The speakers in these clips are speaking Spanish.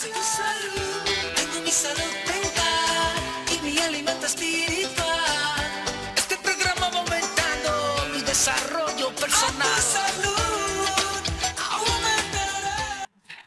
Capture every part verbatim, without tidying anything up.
tu salud, tengo mi salud mental y mi alimento espiritual. Este programa va aumentando mi desarrollo personal. A tu salud, aumentará.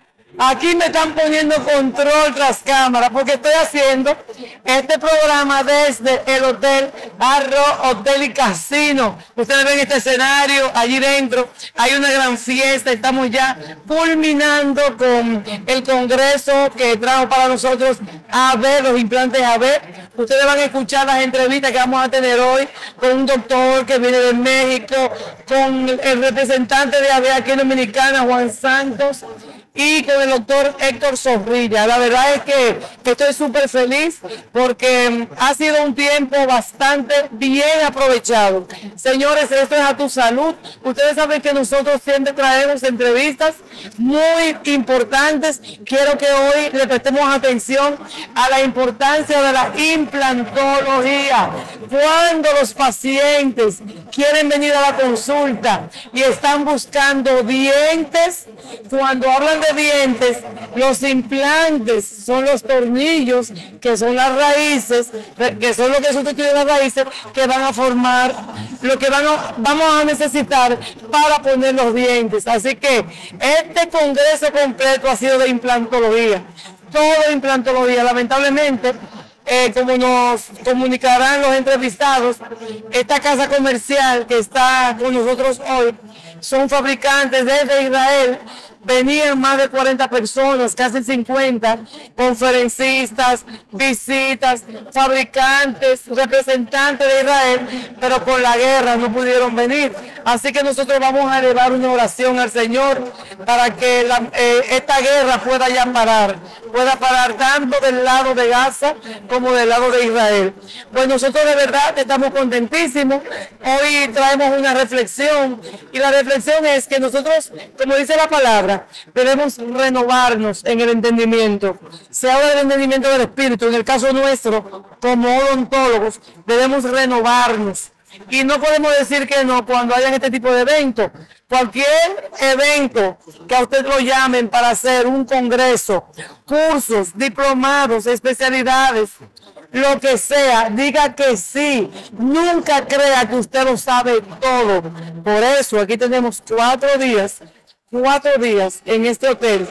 Aquí me están poniendo control tras cámara porque estoy haciendo este programa desde el Hotel Arro Hotel y Casino. Ustedes ven este escenario, allí dentro hay una gran fiesta, estamos ya culminando con el congreso que trajo para nosotros A B, los implantes A B. Ustedes van a escuchar las entrevistas que vamos a tener hoy con un doctor que viene de México, con el representante de A B aquí en Dominicana, Juan Santos, y con el doctor Héctor Zorrilla. La verdad es que, que estoy súper feliz porque ha sido un tiempo bastante bien aprovechado. Señores, esto es A Tu Salud. Ustedes saben que nosotros siempre traemos entrevistas muy importantes. Quiero que hoy le prestemos atención a la importancia de la implantología. Cuando los pacientes quieren venir a la consulta y están buscando dientes, cuando hablan de dientes, los implantes son los tornillos, que son las raíces, que son lo que sustituyen las raíces, que van a formar lo que van a, vamos a necesitar para poner los dientes. Así que este congreso completo ha sido de implantología, todo implantología. Lamentablemente, Eh, como nos comunicarán los entrevistados, esta casa comercial que está con nosotros hoy son fabricantes desde Israel. Venían más de cuarenta personas, casi cincuenta, conferencistas, visitas, fabricantes, representantes de Israel, pero con la guerra no pudieron venir. Así que nosotros vamos a elevar una oración al Señor para que la, eh, esta guerra pueda ya parar, pueda parar tanto del lado de Gaza como del lado de Israel. Pues nosotros de verdad estamos contentísimos. Hoy traemos una reflexión y la reflexión es que nosotros, como dice la palabra, debemos renovarnos en el entendimiento. Se habla del entendimiento del espíritu. En el caso nuestro, como odontólogos, debemos renovarnos. Y no podemos decir que no cuando hayan este tipo de eventos. Cualquier evento que a usted lo llamen para hacer un congreso, cursos, diplomados, especialidades, lo que sea, diga que sí. Nunca crea que usted lo sabe todo. Por eso aquí tenemos cuatro días cuatro días en este hotel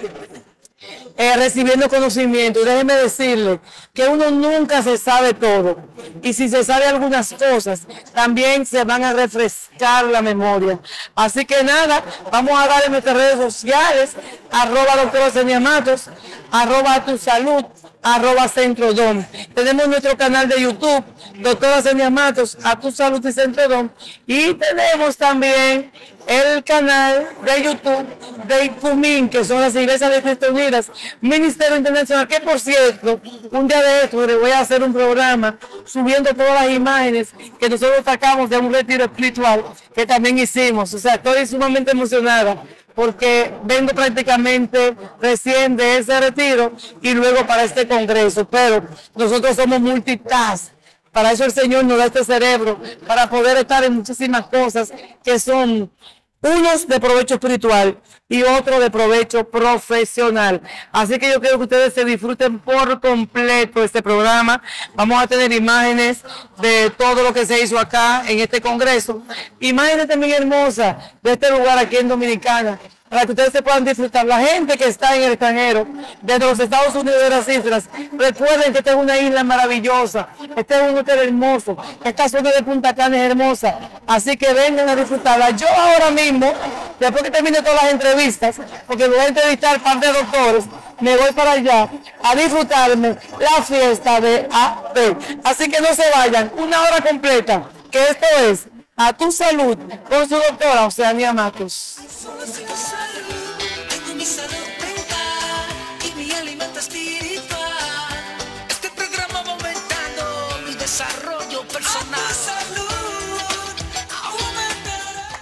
eh, recibiendo conocimiento. Y déjeme decirle que uno nunca se sabe todo, y si se sabe algunas cosas también se van a refrescar la memoria. Así que nada, vamos a dar en nuestras redes sociales, arroba doctora Zenia Matos, arroba A Tu Salud, arroba Centrodom. Tenemos nuestro canal de YouTube, doctora Zenia Matos, A Tu Salud y Centrodom, y tenemos también el canal de YouTube de IPUMIN, que son las iglesias de Cristo Unidas, Ministerio Internacional, que por cierto, un día de esto le voy a hacer un programa subiendo todas las imágenes que nosotros sacamos de un retiro espiritual que también hicimos. O sea, estoy sumamente emocionada porque vengo prácticamente recién de ese retiro y luego para este congreso, pero nosotros somos multitask. Para eso el Señor nos da este cerebro, para poder estar en muchísimas cosas que son unos de provecho espiritual y otros de provecho profesional. Así que yo quiero que ustedes se disfruten por completo este programa. Vamos a tener imágenes de todo lo que se hizo acá en este congreso. Imágenes también hermosas de este lugar aquí en Dominicana, para que ustedes se puedan disfrutar. La gente que está en el extranjero, desde los Estados Unidos y de las islas, recuerden que esta es una isla maravillosa, este es un hotel hermoso, esta zona de Punta Cana es hermosa, así que vengan a disfrutarla. Yo ahora mismo, después que termine todas las entrevistas, porque voy a entrevistar un par de doctores, me voy para allá a disfrutarme la fiesta de A B. Así que no se vayan, una hora completa, que esto es A Tu Salud con su doctora Zenia Matos. Solo si tu salud, tengo mi salud mental y mi alimento espiritual. Este programa va aumentando mi desarrollo personal. A tu salud, aumentará.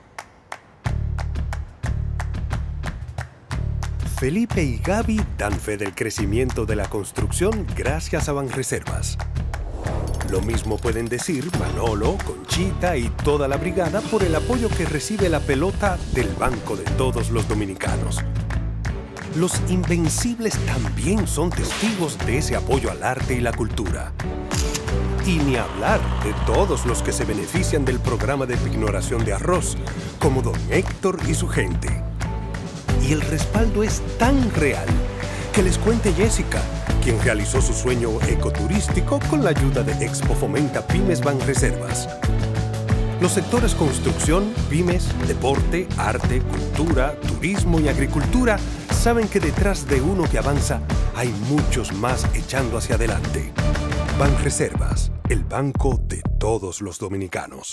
Felipe y Gaby dan fe del crecimiento de la construcción gracias a Banreservas. Lo mismo pueden decir Manolo, Conchita y toda la brigada por el apoyo que recibe la pelota del Banco de Todos los Dominicanos. los invencibles también son testigos de ese apoyo al arte y la cultura. Y ni hablar de todos los que se benefician del programa de pignoración de arroz, como don Héctor y su gente. Y el respaldo es tan real que les cuente Jessica, quien realizó su sueño ecoturístico con la ayuda de Expo Fomenta Pymes Banreservas. Los sectores construcción, pymes, deporte, arte, cultura, turismo y agricultura saben que detrás de uno que avanza hay muchos más echando hacia adelante. Banreservas, el banco de todos los dominicanos.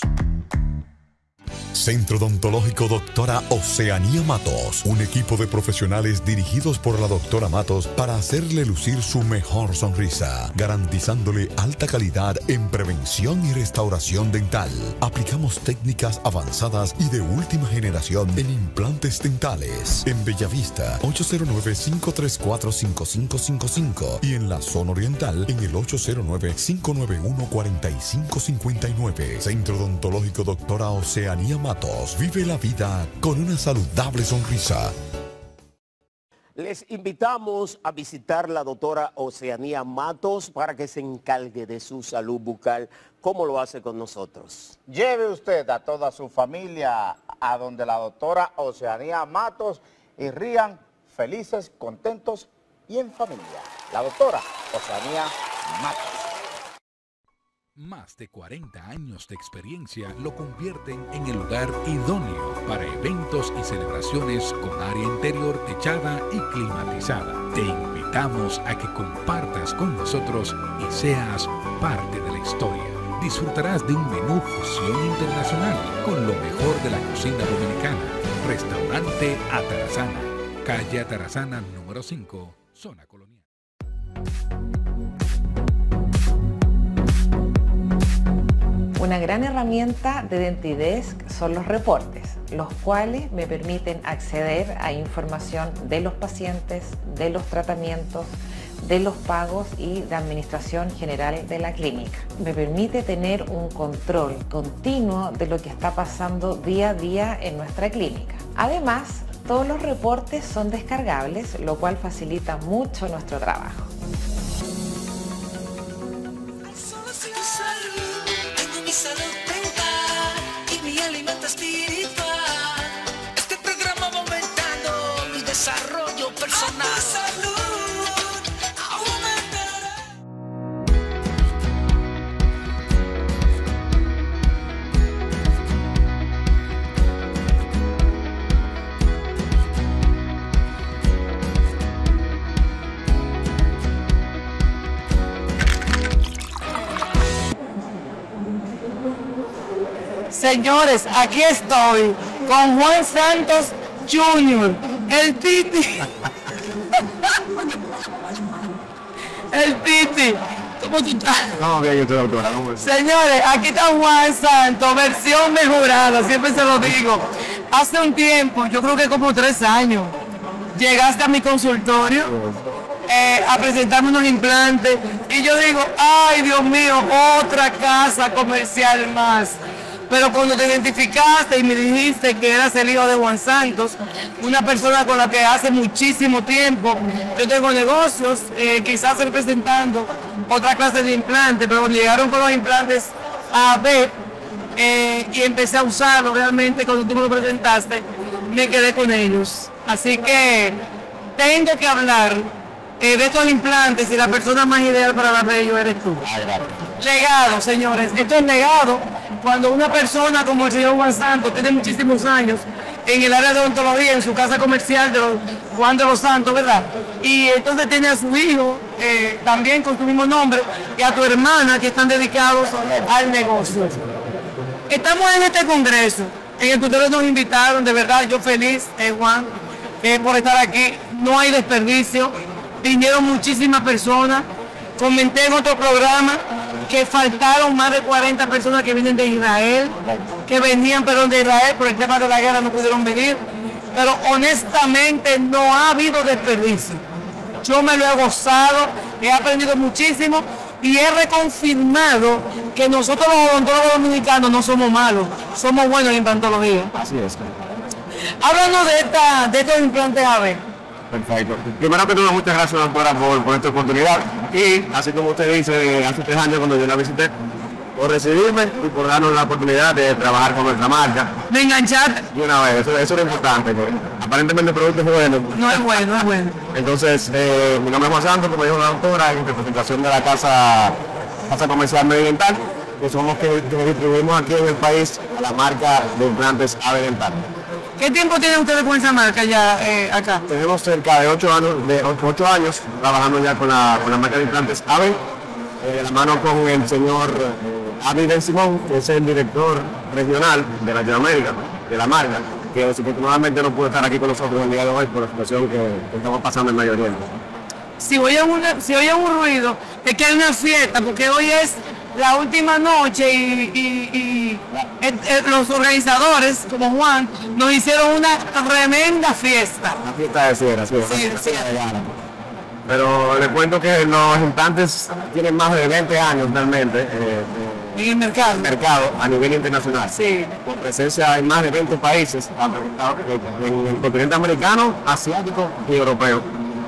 Centro Odontológico Doctora Oceanía Matos, un equipo de profesionales dirigidos por la doctora Matos para hacerle lucir su mejor sonrisa, garantizándole alta calidad en prevención y restauración dental. Aplicamos técnicas avanzadas y de última generación en implantes dentales. En Bellavista, ocho cero nueve, cinco tres cuatro, cinco cinco cinco cinco y en la zona oriental en el ocho cero nueve, cinco nueve uno, cuatro cinco cinco nueve. Centro Odontológico Doctora Oceanía Matos, vive la vida con una saludable sonrisa. Les invitamos a visitar la doctora Oceanía Matos para que se encargue de su salud bucal, como lo hace con nosotros. Lleve usted a toda su familia a donde la doctora Oceanía Matos y rían felices, contentos y en familia. La doctora Oceanía Matos. Más de cuarenta años de experiencia lo convierten en el lugar idóneo para eventos y celebraciones con área interior techada y climatizada. Te invitamos a que compartas con nosotros y seas parte de la historia. Disfrutarás de un menú fusión internacional con lo mejor de la cocina dominicana. Restaurante Atarazana, calle Atarazana número cinco, zona colonial. Una gran herramienta de Dentidesk son los reportes, los cuales me permiten acceder a información de los pacientes, de los tratamientos, de los pagos y de administración general de la clínica. Me permite tener un control continuo de lo que está pasando día a día en nuestra clínica. Además, todos los reportes son descargables, lo cual facilita mucho nuestro trabajo. Mi salud mental y mi alimento espiritual. Este programa va aumentando mi desarrollo personal. A tu salud aumentará. Señores, aquí estoy con Juan Santos junior, el Titi. El Titi. ¿Cómo tú estás? No, bien, yo estoy doctora. No, Señores, aquí está Juan Santos, versión mejorada, siempre se lo digo. Hace un tiempo, yo creo que como tres años, llegaste a mi consultorio eh, a presentarme unos implantes y yo digo, ay Dios mío, otra casa comercial más. Pero cuando te identificaste y me dijiste que eras el hijo de Juan Santos, una persona con la que hace muchísimo tiempo yo tengo negocios, eh, quizás representando otra clase de implantes, pero cuando llegaron con los implantes A B eh, y empecé a usarlos realmente cuando tú me lo presentaste, me quedé con ellos. Así que tengo que hablar eh, de estos implantes y la persona más ideal para hablar de ellos eres tú. Legado, señores, esto es legado. Cuando una persona como el señor Juan Santos tiene muchísimos años en el área de odontología, en su casa comercial de los, Juan de los Santos, ¿verdad? Y entonces tiene a su hijo, eh, también con su mismo nombre, y a tu hermana que están dedicados al negocio. Estamos en este congreso, en el que ustedes nos invitaron, de verdad, yo feliz, eh, Juan, eh, por estar aquí. No hay desperdicio, vinieron muchísimas personas. Comenté en otro programa que faltaron más de cuarenta personas que vienen de Israel, que venían pero de Israel, por el tema de la guerra no pudieron venir, pero honestamente no ha habido desperdicio. Yo me lo he gozado, he aprendido muchísimo y he reconfirmado que nosotros los odontólogos dominicanos no somos malos, somos buenos en implantología. Así es. Háblanos de, esta, de estos implantes A B. Perfecto. Primero que todo, muchas gracias, doctora, por, por esta oportunidad. Y así como usted dice, hace tres años cuando yo la visité, por recibirme y por darnos la oportunidad de trabajar con nuestra marca. De enganchar. Y una vez, eso, eso es importante, porque aparentemente el producto es bueno. No es bueno, es bueno. Entonces, eh, mi nombre es Juan Santos, como dijo la doctora, en representación de la Casa, casa Comercial Mediodental, que somos los que, que distribuimos aquí en el país la marca de implantes Ave Dental. ¿Qué tiempo tienen ustedes con esa marca ya eh, acá? Tenemos cerca de ocho años, de ocho años trabajando ya con la, con la marca de implantes Ave, eh, de la mano con el señor eh, Avi Ben Simón, que es el director regional de Latinoamérica, de la marca, que desafortunadamente no pudo estar aquí con nosotros el día de hoy por la situación que, que estamos pasando en Medio Oriente. Si oyen, una, si oyen un ruido, es que hay una fiesta, porque hoy es la última noche y, y, y eh, eh, los organizadores, como Juan, nos hicieron una tremenda fiesta. Una fiesta de cierre, sí, Sí, una sí. fiesta de gala. Pero les cuento que los implantes tienen más de veinte años realmente eh, En el mercado. en el mercado a nivel internacional. Sí. Con presencia en más de veinte países, en el continente americano, asiático y europeo.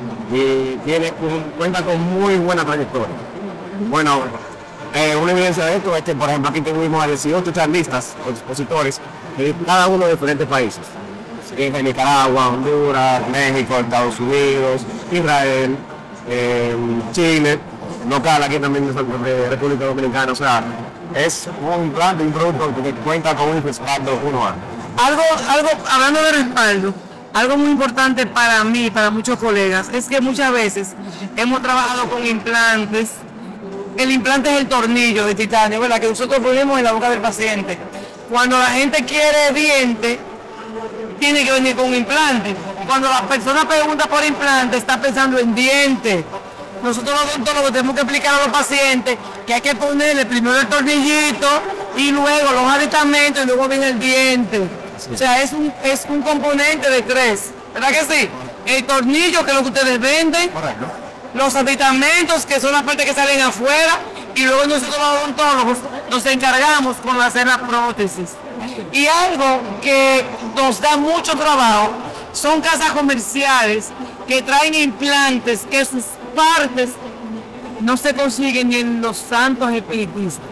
Y tiene un- cuenta con muy buena trayectoria. Bueno, eh, una evidencia de esto es que, por ejemplo, aquí tuvimos a dieciocho charlistas o expositores de cada uno de diferentes países. Desde Nicaragua, Honduras, México, Estados Unidos, Israel, eh, Chile, local aquí también de, de República Dominicana. O sea, es un implante, un producto que cuenta con un respaldo uno A. Algo, algo, hablando de respaldo, algo muy importante para mí, para muchos colegas, es que muchas veces hemos trabajado con implantes. El implante es el tornillo de titanio, ¿verdad? Que nosotros ponemos en la boca del paciente. Cuando la gente quiere diente, tiene que venir con un implante. Cuando la persona pregunta por implante, está pensando en diente. Nosotros los odontólogos tenemos que explicar a los pacientes que hay que ponerle primero el tornillito y luego los aditamentos y luego viene el diente. O sea, es un, es un componente de tres. ¿Verdad que sí? El tornillo, que es lo que ustedes venden. Correcto. Los aditamentos, que son las partes que salen afuera, y luego nosotros los odontólogos nos encargamos con hacer la prótesis. Y algo que nos da mucho trabajo son casas comerciales que traen implantes que sus partes no se consiguen ni en los santos espiritistas.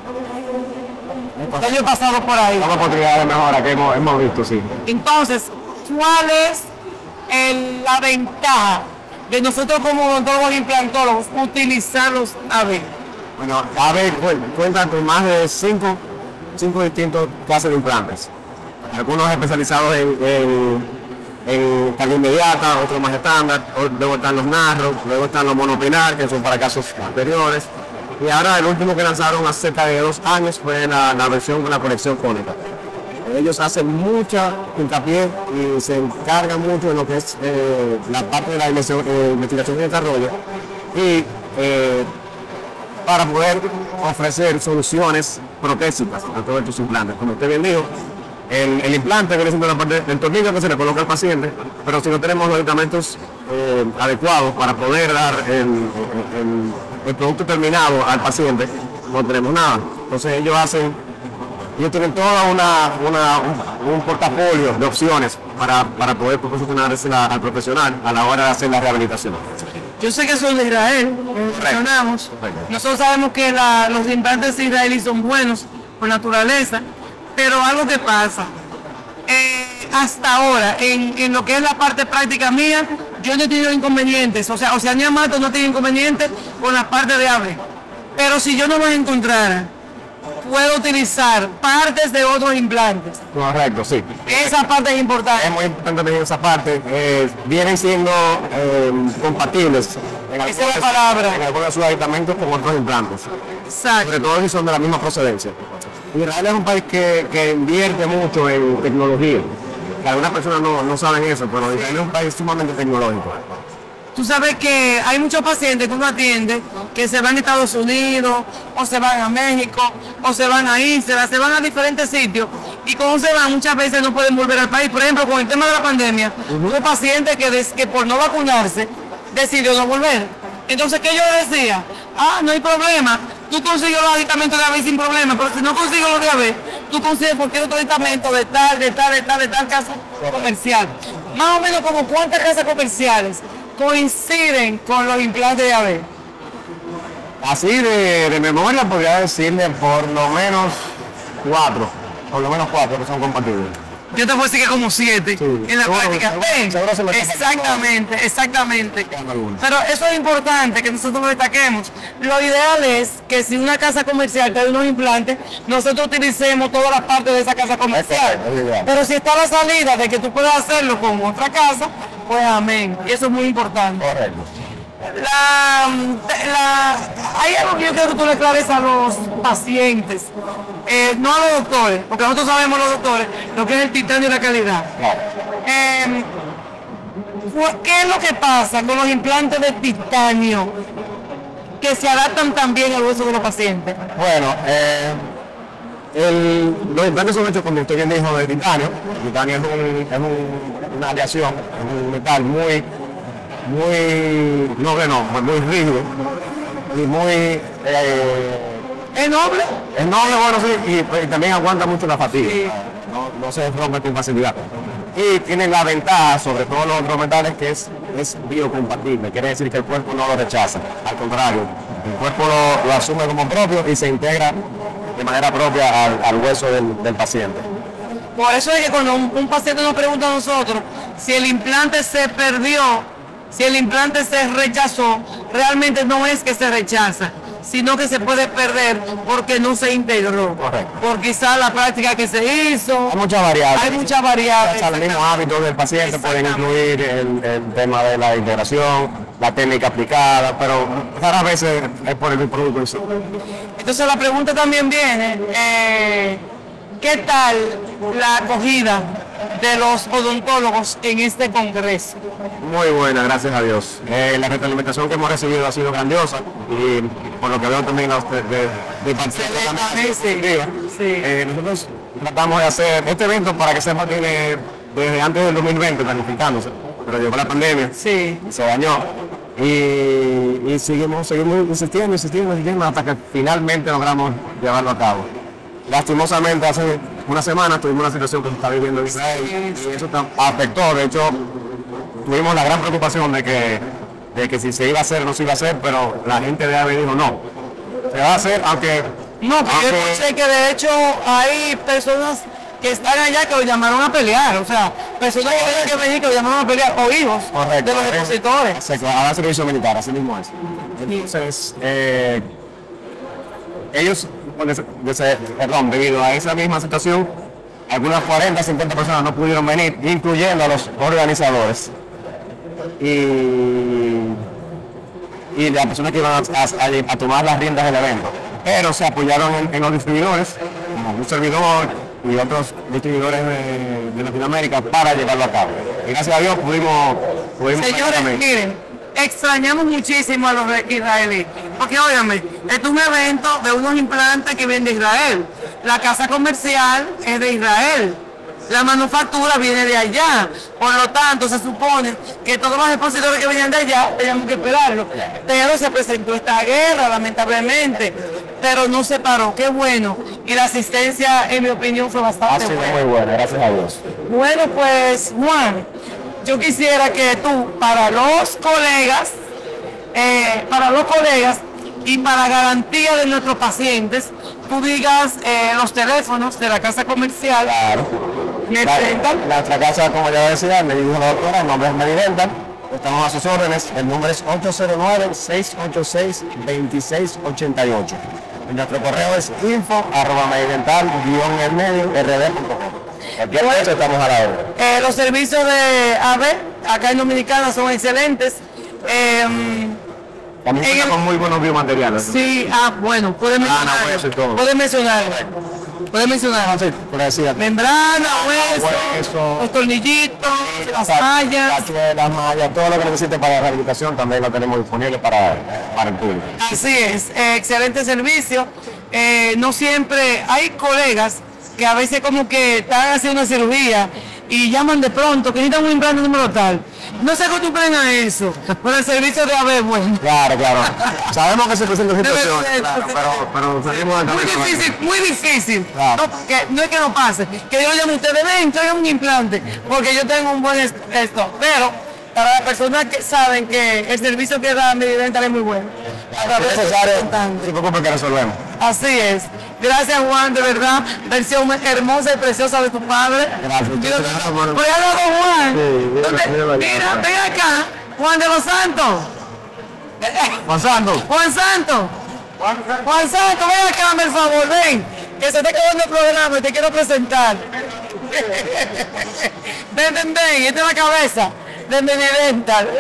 El año pasado por ahí. Una oportunidad de mejora que hemos, hemos visto, sí. Entonces, ¿cuál es el- la ventaja de nosotros como odontólogos e implantólogos utilizarlos a ver? Bueno, a ver, cu- cuentan con más de cinco, cinco distintos clases de implantes. Algunos especializados en, en, en carga inmediata, otros más estándar, o- luego están los narros, luego están los monopilar, que son para casos anteriores. Y ahora el último que lanzaron hace cerca de dos años fue la, la versión con la conexión cónica. Ellos hacen mucha hincapié y se encargan mucho de lo que es eh, la parte de la investigación, eh, investigación y desarrollo. Y eh, para poder ofrecer soluciones protésicas a todos estos implantes. Como usted bien dijo, el, el implante viene siendo la parte del tornillo que se le coloca al paciente, pero si no tenemos los medicamentos eh, adecuados para poder dar el, el- el producto terminado al paciente, no tenemos nada. Entonces ellos hacen, ellos tienen toda una, una- un, un portafolio de opciones para, para poder proporcionársela al profesional a la hora de hacer la rehabilitación. Yo sé que son de Israel, mencionamos. Nosotros sabemos que la- los implantes israelíes son buenos por naturaleza, pero algo que pasa, eh, hasta ahora, en, en lo que es la parte práctica mía, yo no he tenido inconvenientes. O sea, Oceanía Matos no tiene inconvenientes con la parte de ave. Pero si yo no los encontrara, puedo utilizar partes de otros implantes. Correcto, sí. Esa parte es importante. Es muy importante también esa parte. Eh, vienen siendo eh, compatibles en Esa es la palabra. en algunos de sus aditamentos con otros implantes. Exacto. Sobre todo si son de la misma procedencia. Israel es un país que, que invierte mucho en tecnología. Que algunas personas no, no saben eso, pero Israel es un país sumamente tecnológico. Tú sabes que hay muchos pacientes que uno atiende que se van a Estados Unidos, o se van a México, o se van a Isla, se van a diferentes sitios, y cuando se van muchas veces no pueden volver al país. Por ejemplo, con el tema de la pandemia, hubo pacientes que, des- que por no vacunarse decidió no volver. Entonces, ¿qué yo decía? Ah, no hay problema, tú consigues los aditamentos de A B sin problema, pero si no consigues los de A B, tú consigues cualquier otro aditamento de tal, de tal, de tal, de tal casa comercial. Más o menos como cuántas casas comerciales coinciden con los implantes de A B? Así de, de memoria podría decirle por lo menos cuatro, por lo menos cuatro que son compatibles. Yo te puedo decir que como siete Sí. en la Seguro, práctica. seguro, Ven, seguro se me está exactamente, exactamente. algunos. Pero eso es importante que nosotros lo destaquemos. Lo ideal es que si una casa comercial tiene unos implantes, nosotros utilicemos todas las partes de esa casa comercial. Es ideal. Pero si está la salida de que tú puedas hacerlo con otra casa, pues amén. Y eso es muy importante. Correcto. La, la, hay algo que yo quiero que tú le aclares a los pacientes, eh, no a los doctores, porque nosotros sabemos los doctores lo que es el titanio y la calidad. Claro. Eh, ¿Qué es lo que pasa con los implantes de titanio que se adaptan también al hueso de los pacientes? Bueno, eh, el, los implantes son hechos, como usted bien dijo, de titanio. El titanio es, un, es un, una aleación, es un metal muy, muy, no, no, muy rígido y muy... Eh, ¿Es noble? es noble, bueno, sí, y, pues, y también aguanta mucho la fatiga. Sí. No, no se rompe con facilidad. Y tiene la ventaja sobre todos los otros metales que es, es biocompatible, quiere decir que el cuerpo no lo rechaza, al contrario, el cuerpo lo, lo asume como propio y se integra de manera propia al, al hueso del, del paciente. Por eso es que cuando un, un paciente nos pregunta a nosotros si el implante se perdió, si el implante se rechazó, realmente no es que se rechaza, sino que se puede perder porque no se integró. Correcto. Por quizá la práctica que se hizo. Hay muchas variables. Hay muchas variables. O sea, los mismos hábitos del paciente pueden incluir el, el tema de la integración, la técnica aplicada, pero raras veces es por el producto en sí. Entonces la pregunta también viene, eh, ¿qué tal la acogida de los odontólogos en este congreso? Muy buena, gracias a Dios. Eh, la retroalimentación que hemos recibido ha sido grandiosa y por lo que veo también de, de, de parte Sí, sí. Sí. Eh, nosotros tratamos de hacer este evento, para que sepa, tiene desde antes del dos mil veinte planificándose, pero llegó la pandemia, Sí. se dañó y, y seguimos, seguimos insistiendo, insistiendo, insistiendo hasta que finalmente logramos llevarlo a cabo. Lastimosamente hace una semana tuvimos una situación que se está viviendo en Israel y eso tam- afectó. De hecho, tuvimos la gran preocupación de que, de que si se iba a hacer o no se iba a hacer, pero la gente de A B dijo no, se va a hacer, aunque... No, pero yo aunque- escuché que de hecho hay personas que están allá que lo llamaron a pelear, o sea, personas que vienen que venir que lo llamaron a pelear, o hijos Correcto. de los expositores. Se a servicio militar, así mismo es. Entonces, eh, ellos, pues, de- de- perdón, debido a esa misma situación, algunas cuarenta, cincuenta personas no pudieron venir, incluyendo a los organizadores. Y, y las personas que iban a, a- a tomar las riendas del evento. Pero se apoyaron en, en los distribuidores, como un servidor y otros distribuidores de, de Latinoamérica, para llevarlo a cabo. Y gracias a Dios pudimos... pudimos Señores, también. miren, extrañamos muchísimo a los israelíes, porque óigame, este es un evento de unos implantes que vienen de Israel, la casa comercial es de Israel, la manufactura viene de allá, por lo tanto se supone que todos los expositores que venían de allá teníamos que esperarlo, pero se presentó esta guerra lamentablemente, pero no se paró, qué bueno, y la asistencia en mi opinión fue Ha bastante sido buena. muy buena, gracias a Dios. Bueno, pues Juan, yo quisiera que tú, para los colegas, eh, para los colegas y para garantía de nuestros pacientes, tú digas eh, los teléfonos de la casa comercial. Claro. Me La, presentan. nuestra casa, como ya decía, me dijo la doctora, el nombre es Medidental. Estamos a sus órdenes. El número es ocho cero nueve, seis ocho seis, dos seis ocho ocho. Y nuestro correo es info arroba medidental guión el medio rd punto com. Cualquier cosa estamos a la orden. Eh, los servicios de A B acá en Dominicana son excelentes. Eh, También en cuenta el- con muy buenos biomateriales. sí, ah, bueno, puede Ah, no, mencionar. hueso y todo. Puede mencionar. Puede mencionar. Sí, como decía, Membrana, hueso, Hueso. los tornillitos, las Sa- mallas. Las mallas, todo lo que necesite para la rehabilitación también lo tenemos disponible para, para el público. Así es, eh, excelente servicio. Eh, no siempre hay colegas que a veces como que están haciendo una cirugía y llaman de pronto que necesitan un implante número tal. No se acostumbren a eso, pero el servicio de A B es bueno. Claro, claro. Sabemos que se presentan situaciones, Debe ser, claro, sí. pero, pero salimos Muy adelante. difícil, muy difícil. Claro. No, que, no es que no pase, que yo llame a ustedes, ven, traigan un implante, porque yo tengo un buen est- esto, pero para las personas que saben que el servicio que da Medidental es muy bueno. Es necesario, no se preocupe que resolvemos. Así es. Gracias, Juan, de verdad. Versión hermosa y preciosa de tu padre. Gracias. Mira, por allá con Juan. ¿Dónde? Mira, ven acá. Juan de los Santos. Juan Santos. Juan Santos. Juan Santos, ven acá, por favor, ven. Que se está acabando el programa y te quiero presentar. Ven, ven, ven. Esta es la cabeza de Medidental.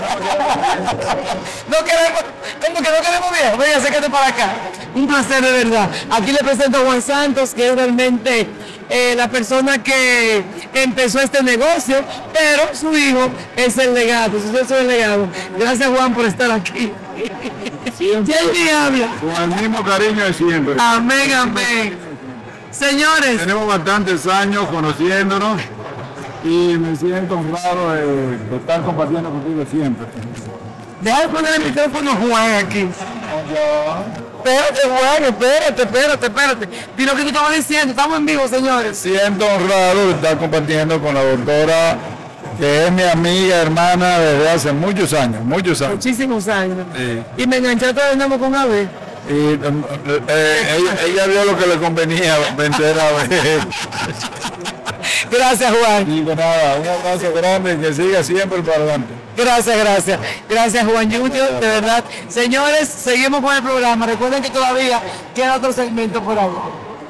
No queremos, como que no queremos viejo. Venga, acércate para acá. Un placer, de verdad. Aquí le presento a Juan Santos, que es realmente eh, la persona que empezó este negocio, pero su hijo es el legado, su hijo es el legado. Gracias, Juan, por estar aquí. Siempre. ¿Quién habla? Con el mismo cariño de siempre. Amén, amén. Señores. Tenemos bastantes años conociéndonos y me siento honrado de, de estar compartiendo contigo siempre. Deja de poner el micrófono Juan aquí. Espérate, Juan, espérate, espérate, espérate. Di lo que tú estabas diciendo, estamos en vivo, señores. Siento honrado de estar compartiendo con la doctora, que es mi amiga, hermana desde hace muchos años, muchos años. Muchísimos años. Sí. Y me enganchaste de nuevo con Abel. Y eh, eh, ella, ella vio lo que le convenía vender a ver. Gracias, Juan. Y de nada, un abrazo grande y que siga siempre para adelante. Gracias, gracias. Gracias, Juan Junior, de verdad. Señores, seguimos con el programa. Recuerden que todavía queda otro segmento por ahí.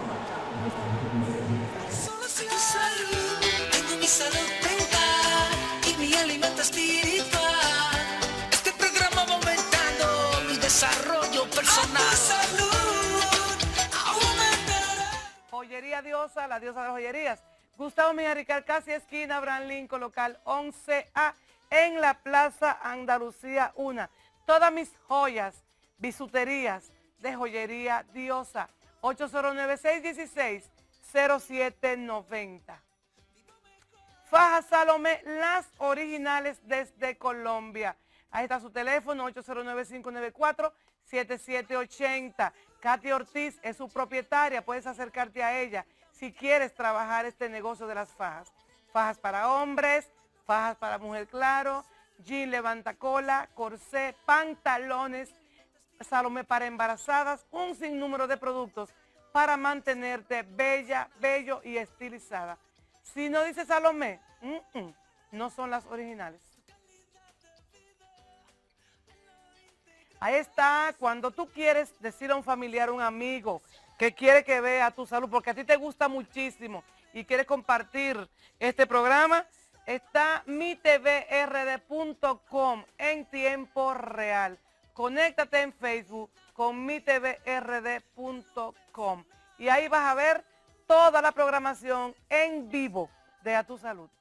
Solo sin salud, tengo mi salud mental y mi alimento espiritual. Este programa va aumentando mi desarrollo personal. Salud, aumentará. Joyería Diosa, la diosa de joyerías. Gustavo Mejía Ricard, casi esquina Abraham Lincoln, local once A, en la Plaza Andalucía uno. Todas mis joyas, bisuterías de Joyería Diosa. ocho cero nueve, seis uno seis, cero siete nueve cero. Fajas Salomé, las originales desde Colombia. Ahí está su teléfono, ocho cero nueve, cinco nueve cuatro, siete siete ocho cero. Katy Ortiz es su propietaria, puedes acercarte a ella si quieres trabajar este negocio de las fajas. Fajas para hombres, fajas para mujer claro, jean levantacola, corsé, pantalones, Salomé para embarazadas, un sinnúmero de productos para mantenerte bella, bello y estilizada. Si no dice Salomé, mm -mm, no son las originales. Ahí está, cuando tú quieres decir a un familiar, un amigo, que quiere que vea tu salud, porque a ti te gusta muchísimo y quieres compartir este programa, está mi t v r d punto com en tiempo real. Conéctate en Facebook con mi t v r d punto com y ahí vas a ver toda la programación en vivo de A Tu Salud.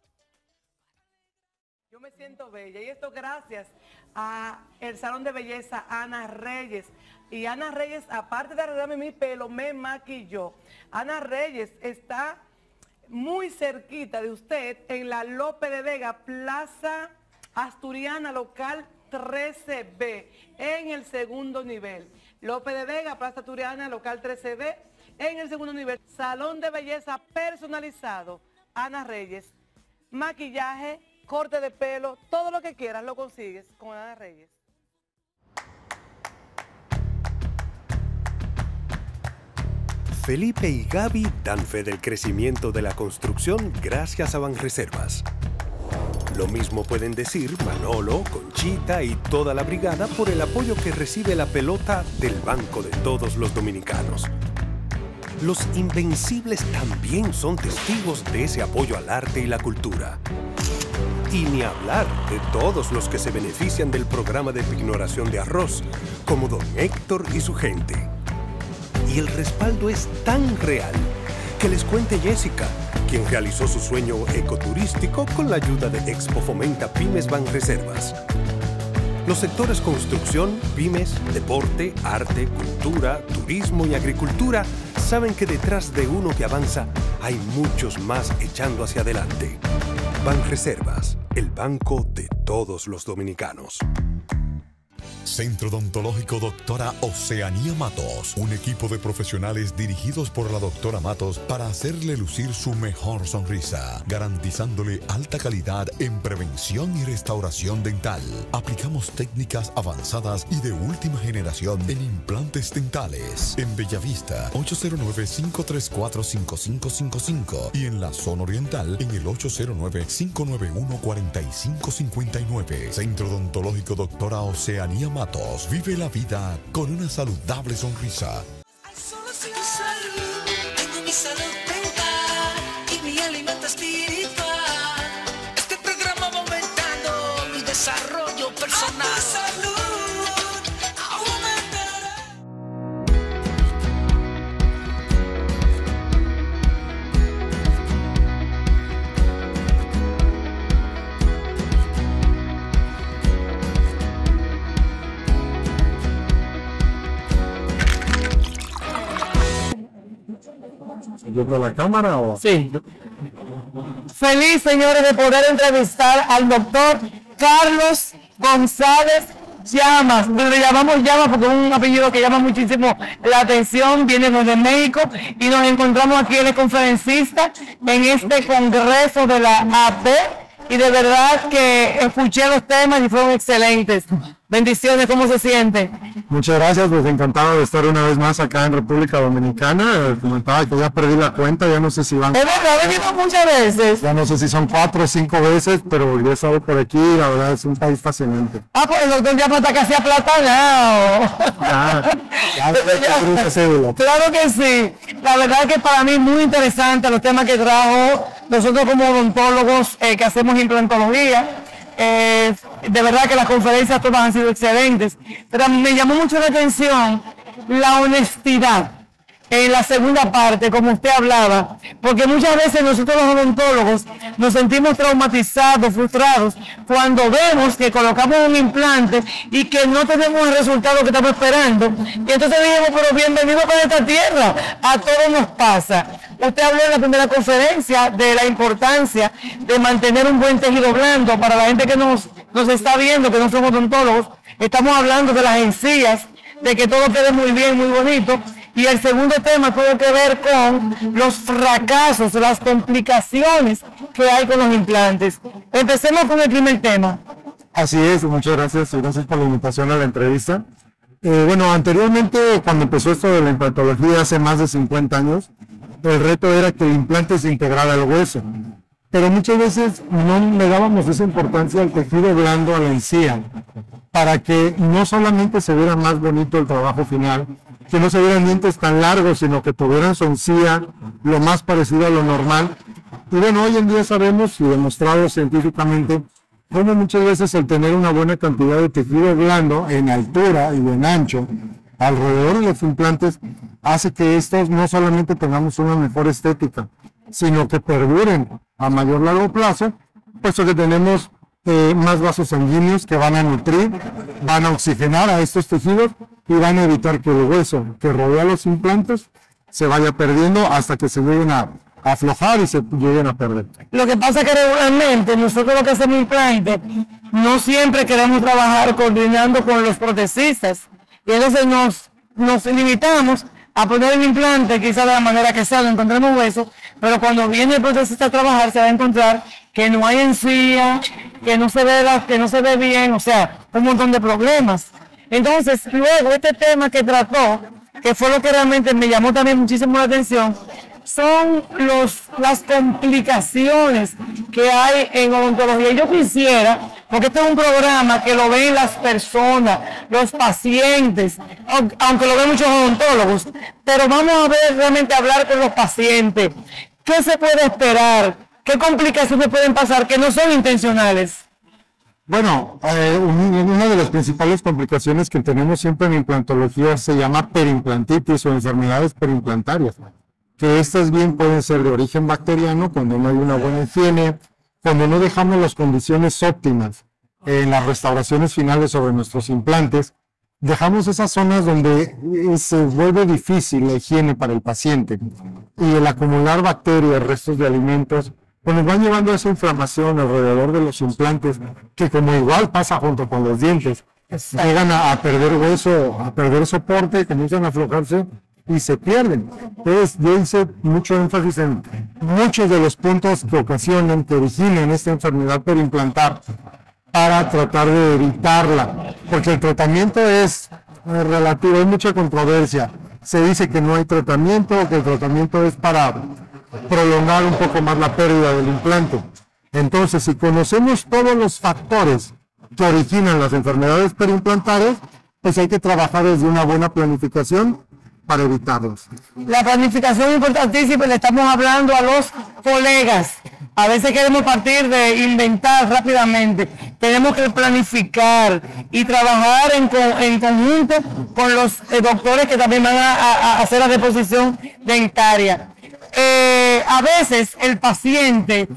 Yo me siento bella y esto gracias a el Salón de Belleza Ana Reyes. Y Ana Reyes, aparte de arreglarme mi pelo, me maquilló. Ana Reyes está muy cerquita de usted en la Lope de Vega, Plaza Asturiana, local trece B, en el segundo nivel. Lope de Vega, Plaza Asturiana, local trece B, en el segundo nivel. Salón de belleza personalizado, Ana Reyes. Maquillaje, corte de pelo, todo lo que quieras lo consigues con Ana Reyes. Felipe y Gaby dan fe del crecimiento de la construcción gracias a Banreservas. Lo mismo pueden decir Manolo, Conchita y toda la brigada por el apoyo que recibe la pelota del Banco de Todos los Dominicanos. Los Invencibles también son testigos de ese apoyo al arte y la cultura. Y ni hablar de todos los que se benefician del programa de pignoración de arroz, como don Héctor y su gente. Y el respaldo es tan real que les cuente Jessica, quien realizó su sueño ecoturístico con la ayuda de Expo Fomenta Pymes Banreservas. Los sectores construcción, pymes, deporte, arte, cultura, turismo y agricultura saben que detrás de uno que avanza hay muchos más echando hacia adelante. Banreservas, el banco de todos los dominicanos. Centro Odontológico Doctora Oceanía Matos, un equipo de profesionales dirigidos por la doctora Matos para hacerle lucir su mejor sonrisa, garantizándole alta calidad en prevención y restauración dental. Aplicamos técnicas avanzadas y de última generación en implantes dentales. En Bellavista, ocho cero nueve, cinco tres cuatro, cinco cinco cinco cinco y en la zona oriental en el ocho cero nueve, cinco nueve uno, cuatro cinco cinco nueve. Centro Odontológico Doctora Oceanía Matos. Vive la vida con una saludable sonrisa. Solo sin salud, tengo mi salud mental y mi alimento espiritual. Este programa va aumentando mi desarrollo personal. A tu salud, aumentará. ¿Yo con la cámara o...? Sí. Feliz, señores, de poder entrevistar al doctor Carlos González Llamas. Le llamamos Llamas porque es un apellido que llama muchísimo la atención. Viene desde México y nos encontramos aquí, él es conferencista en este congreso de la A P y de verdad que escuché los temas y fueron excelentes. Bendiciones, ¿cómo se siente? Muchas gracias, pues encantado de estar una vez más acá en República Dominicana. Eh, comentaba que ya perdí la cuenta, ya no sé si van... Es verdad, he venido muchas veces. Ya no sé si son cuatro o cinco veces, pero yo he estado por aquí y la verdad es un país fascinante. Ah, pues el doctor ya está casi aplatanado. Ya, ya, ya, ya cédula. Claro que sí. La verdad es que para mí es muy interesante los temas que trajo. Nosotros como odontólogos eh, que hacemos implantología, Eh, de verdad que las conferencias todas han sido excelentes, pero me llamó mucho la atención la honestidad en la segunda parte, como usted hablaba, porque muchas veces nosotros los odontólogos nos sentimos traumatizados, frustrados, cuando vemos que colocamos un implante y que no tenemos el resultado que estamos esperando, y entonces dijimos, pero bienvenido para esta tierra, a todos nos pasa. Usted habló en la primera conferencia de la importancia de mantener un buen tejido blando. Para la gente que nos, nos está viendo, que no somos odontólogos, estamos hablando de las encías, de que todo quede muy bien, muy bonito. Y el segundo tema tiene que ver con los fracasos, las complicaciones que hay con los implantes. Empecemos con el primer tema. Así es, muchas gracias, gracias por la invitación a la entrevista. Eh, bueno, anteriormente, cuando empezó esto de la implantología hace más de cincuenta años, el reto era que el implante se integrara al hueso, pero muchas veces no le dábamos esa importancia al tejido blando, a la encía, para que no solamente se viera más bonito el trabajo final, que no se vieran dientes tan largos, sino que tuvieran su encía lo más parecido a lo normal. Y bueno, hoy en día sabemos y demostrado científicamente cómo muchas veces el tener una buena cantidad de tejido blando en altura y en ancho alrededor de los implantes hace que estos no solamente tengamos una mejor estética, sino que perduren a mayor largo plazo, puesto que tenemos eh, más vasos sanguíneos que van a nutrir, van a oxigenar a estos tejidos y van a evitar que el hueso que rodea los implantes se vaya perdiendo hasta que se lleguen a aflojar y se lleguen a perder. Lo que pasa es que regularmente nosotros lo que hacemos implantes no siempre queremos trabajar coordinando con los protecistas. Y entonces nos, nos limitamos a poner el implante quizás de la manera que sea, no encontremos hueso, pero cuando viene el protesista a trabajar se va a encontrar que no hay encía, que no se ve, la, que no se ve bien, o sea, un montón de problemas. Entonces, luego este tema que trató, que fue lo que realmente me llamó también muchísimo la atención, son los, las complicaciones que hay en odontología. Yo quisiera, porque este es un programa que lo ven las personas, los pacientes, aunque lo ven muchos odontólogos, pero vamos a ver realmente hablar con los pacientes. ¿Qué se puede esperar? ¿Qué complicaciones pueden pasar que no son intencionales? Bueno, eh, una de las principales complicaciones que tenemos siempre en implantología se llama perimplantitis o enfermedades perimplantarias, que estas bien pueden ser de origen bacteriano cuando no hay una buena higiene, cuando no dejamos las condiciones óptimas en las restauraciones finales sobre nuestros implantes, dejamos esas zonas donde se vuelve difícil la higiene para el paciente y el acumular bacterias, restos de alimentos, pues nos van llevando a esa inflamación alrededor de los implantes, que como igual pasa junto con los dientes, Exacto. Llegan a, a perder hueso, a perder soporte, comienzan a aflojarse y se pierden. Entonces yo hice mucho énfasis en muchos de los puntos que ocasionan, que originan esta enfermedad periimplantar para tratar de evitarla, porque el tratamiento es eh, relativo, hay mucha controversia. Se dice que no hay tratamiento, que el tratamiento es para prolongar un poco más la pérdida del implante. Entonces, si conocemos todos los factores que originan las enfermedades periimplantares, pues hay que trabajar desde una buena planificación para evitarlos. La planificación es importantísima, le estamos hablando a los colegas. A veces queremos partir de inventar rápidamente. Tenemos que planificar y trabajar en, en conjunto con los eh, doctores que también van a, a, a hacer la deposición dentaria. Eh, a veces el paciente,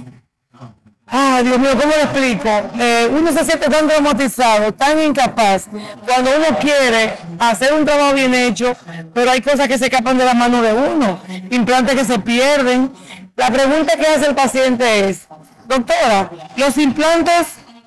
ah, Dios mío, ¿cómo lo explico? Eh, uno se siente tan traumatizado, tan incapaz, cuando uno quiere hacer un trabajo bien hecho, pero hay cosas que se escapan de la mano de uno, implantes que se pierden. La pregunta que hace el paciente es, doctora, los implantes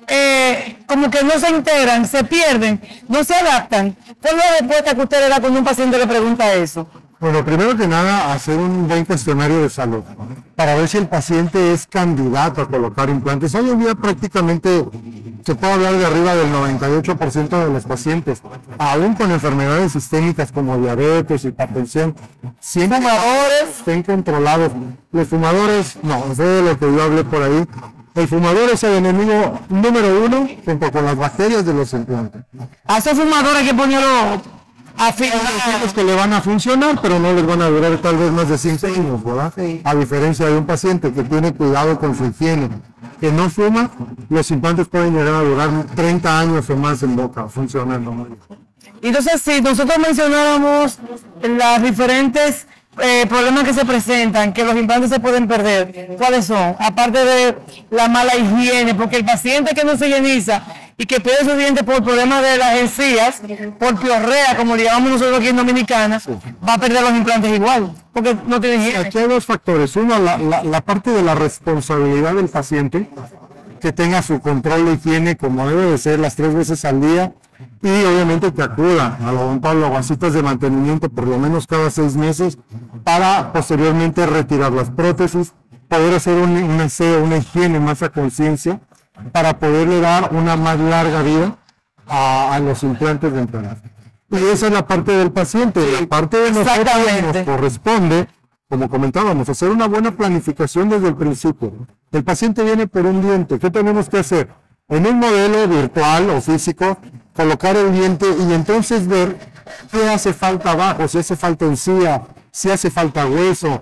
eh, como que no se integran, se pierden, no se adaptan. ¿Cuál es la respuesta que usted le da cuando un paciente le pregunta eso? Bueno, primero que nada, hacer un buen cuestionario de salud para ver si el paciente es candidato a colocar implantes. Hoy en día prácticamente se puede hablar de arriba del noventa y ocho por ciento de los pacientes, aún con enfermedades sistémicas como diabetes, hipertensión, siempre estén controlados. Los fumadores, no, eso es de lo que yo hablé por ahí. El fumador es el enemigo número uno junto con las bacterias de los implantes. A esos fumadores hay que ponerlo a los que le van a funcionar, pero no les van a durar tal vez más de cinco años, ¿verdad? Sí. A diferencia de un paciente que tiene cuidado con su higiene, que no fuma, los implantes pueden llegar a durar treinta años o más en boca, funcionando. Entonces, si nosotros mencionáramos las diferentes eh, problemas que se presentan, que los implantes se pueden perder, ¿cuáles son? Aparte de la mala higiene, porque el paciente que no se higieniza y que pierde sus dientes por problemas de las encías, por piorrea, como le llamamos nosotros aquí en Dominicana, va a perder los implantes igual, porque no tiene higiene. Aquí hay dos factores. Uno, la, la, la parte de la responsabilidad del paciente, que tenga su control de higiene como debe de ser las tres veces al día, y obviamente que acuda al odontólogo a citas de mantenimiento por lo menos cada seis meses para posteriormente retirar las prótesis, poder hacer un, un aseo, una higiene más a conciencia, para poderle dar una más larga vida a, a los implantes dentales. Y esa es la parte del paciente. La parte de nosotros nos corresponde, como comentábamos, hacer una buena planificación desde el principio. El paciente viene por un diente. ¿Qué tenemos que hacer? En un modelo virtual o físico, colocar el diente y entonces ver qué hace falta abajo, si hace falta encía, si hace falta hueso,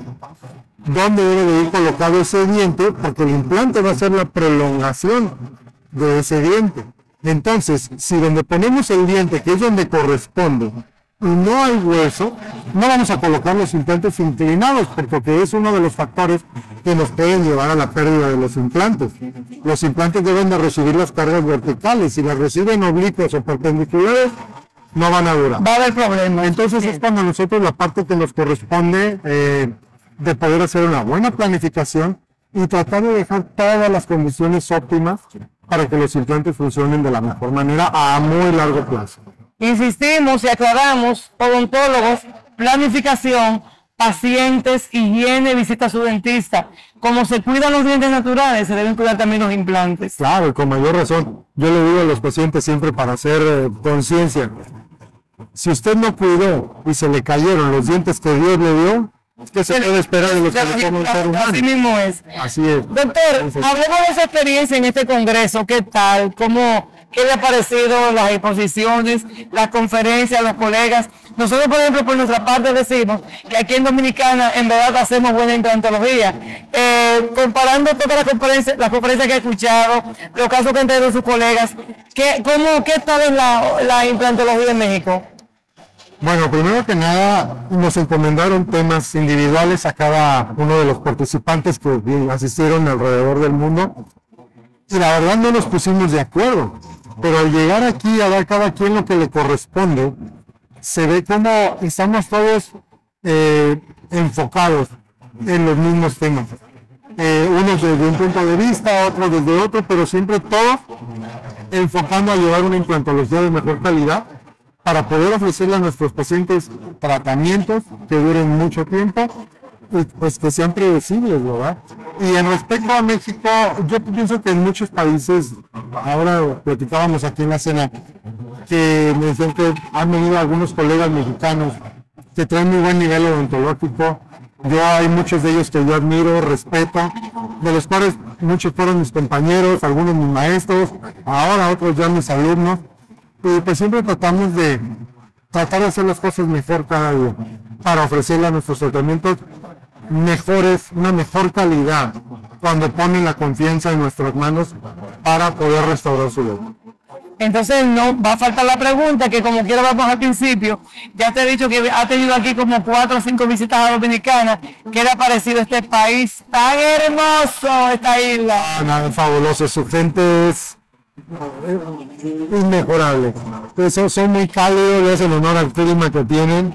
dónde debe de ir colocado ese diente, porque el implante va a ser la prolongación de ese diente. Entonces, si donde ponemos el diente, que es donde corresponde, y no hay hueso, no vamos a colocar los implantes inclinados, porque es uno de los factores que nos pueden llevar a la pérdida de los implantes. Los implantes deben de recibir las cargas verticales, si las reciben oblicuas o perpendiculares, no van a durar. Va a haber problema. Entonces es cuando nosotros la parte que nos corresponde eh, de poder hacer una buena planificación y tratar de dejar todas las condiciones óptimas para que los implantes funcionen de la mejor manera a muy largo plazo. Insistimos y aclaramos, odontólogos, planificación, pacientes, higiene, visita a su dentista. Como se cuidan los dientes naturales, se deben cuidar también los implantes. Claro, y con mayor razón. Yo le digo a los pacientes siempre para hacer eh, conciencia. Si usted no cuidó y se le cayeron los dientes que Dios le dio, ¿qué se puede esperar de los que le ponen ser humano? Así mismo es. Así es. Doctor, hablemos de su experiencia en este congreso. ¿Qué tal? ¿Cómo, qué le ha parecido las exposiciones, las conferencias, los colegas? Nosotros, por ejemplo, por nuestra parte decimos que aquí en Dominicana en verdad hacemos buena implantología. Eh, comparando todas las conferencias, las conferencias que he escuchado, los casos que han tenido sus colegas, ¿qué, cómo, qué tal es la, la implantología en México? Bueno, primero que nada, nos encomendaron temas individuales a cada uno de los participantes que asistieron alrededor del mundo. Y la verdad no nos pusimos de acuerdo. Pero al llegar aquí a dar cada quien lo que le corresponde, se ve como estamos todos eh, enfocados en los mismos temas. eh, unos desde un punto de vista, otros desde otro, pero siempre todos enfocando a llevar una implantología de mejor calidad para poder ofrecerle a nuestros pacientes tratamientos que duren mucho tiempo y pues que sean predecibles, ¿verdad? Y en respecto a México, yo pienso que en muchos países, ahora platicábamos aquí en la cena, que me dicen que han venido algunos colegas mexicanos que traen muy buen nivel odontológico. Yo hay muchos de ellos que yo admiro, respeto, de los cuales muchos fueron mis compañeros, algunos mis maestros, ahora otros ya mis alumnos. Y pues siempre tratamos de tratar de hacer las cosas mejor cada día para ofrecerle a nuestros tratamientos mejores, una mejor calidad cuando ponen la confianza en nuestras manos para poder restaurar su boca. Entonces no va a faltar la pregunta que como quiera vamos al principio. Ya te he dicho que ha tenido aquí como cuatro o cinco visitas a Dominicanas. ¿Qué le ha parecido este país tan hermoso, esta isla? Nada, fabuloso, su gente es inmejorable. Son, son muy cálidos, le hacen honor al clima que tienen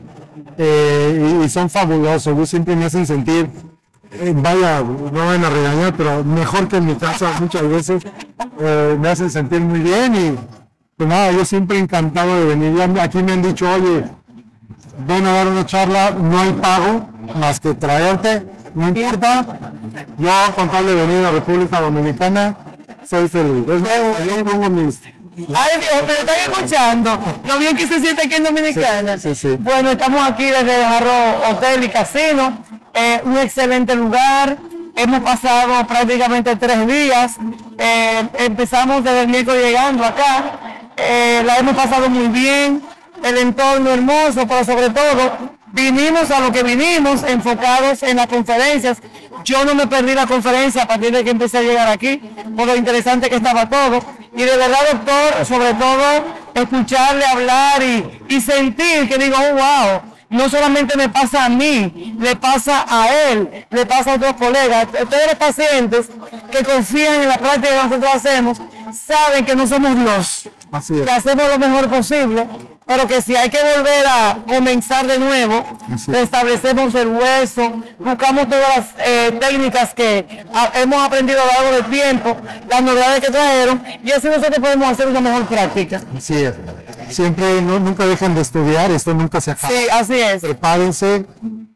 eh, y, y son fabulosos. Siempre me hacen sentir, eh, vaya, no van a regañar, pero mejor que en mi casa muchas veces. Eh, me hacen sentir muy bien y pues nada, yo siempre encantado de venir. Ya aquí me han dicho, oye, ven a dar una charla, no hay pago más que traerte, no importa. Yo con tal de venir a la República Dominicana, soy feliz. Es yo pongo mis... Ay, Dios, pero están escuchando lo bien que se siente aquí en Dominicana. Sí, sí, sí. Bueno, estamos aquí desde Jarro Hotel y Casino, eh, un excelente lugar. Hemos pasado prácticamente tres días. Eh, empezamos desde el miércoles llegando acá. Eh, la hemos pasado muy bien. El entorno hermoso, pero sobre todo vinimos a lo que vinimos, enfocados en las conferencias. Yo no me perdí la conferencia a partir de que empecé a llegar aquí, por lo interesante que estaba todo. Y de verdad, doctor, sobre todo, escucharle hablar y, y sentir que digo, oh, wow, no solamente me pasa a mí, le pasa a él, le pasa a otros colegas. Todos los pacientes que confían en la práctica que nosotros hacemos, saben que no somos Dios, Así es. que hacemos lo mejor posible, pero que si hay que volver a comenzar de nuevo, restablecemos el hueso, buscamos todas las eh, técnicas que a, hemos aprendido a lo largo del tiempo, las novedades que trajeron, y así nosotros podemos hacer una mejor práctica. Así es. Siempre, no, nunca dejen de estudiar, esto nunca se acaba. Sí, así es. Prepárense,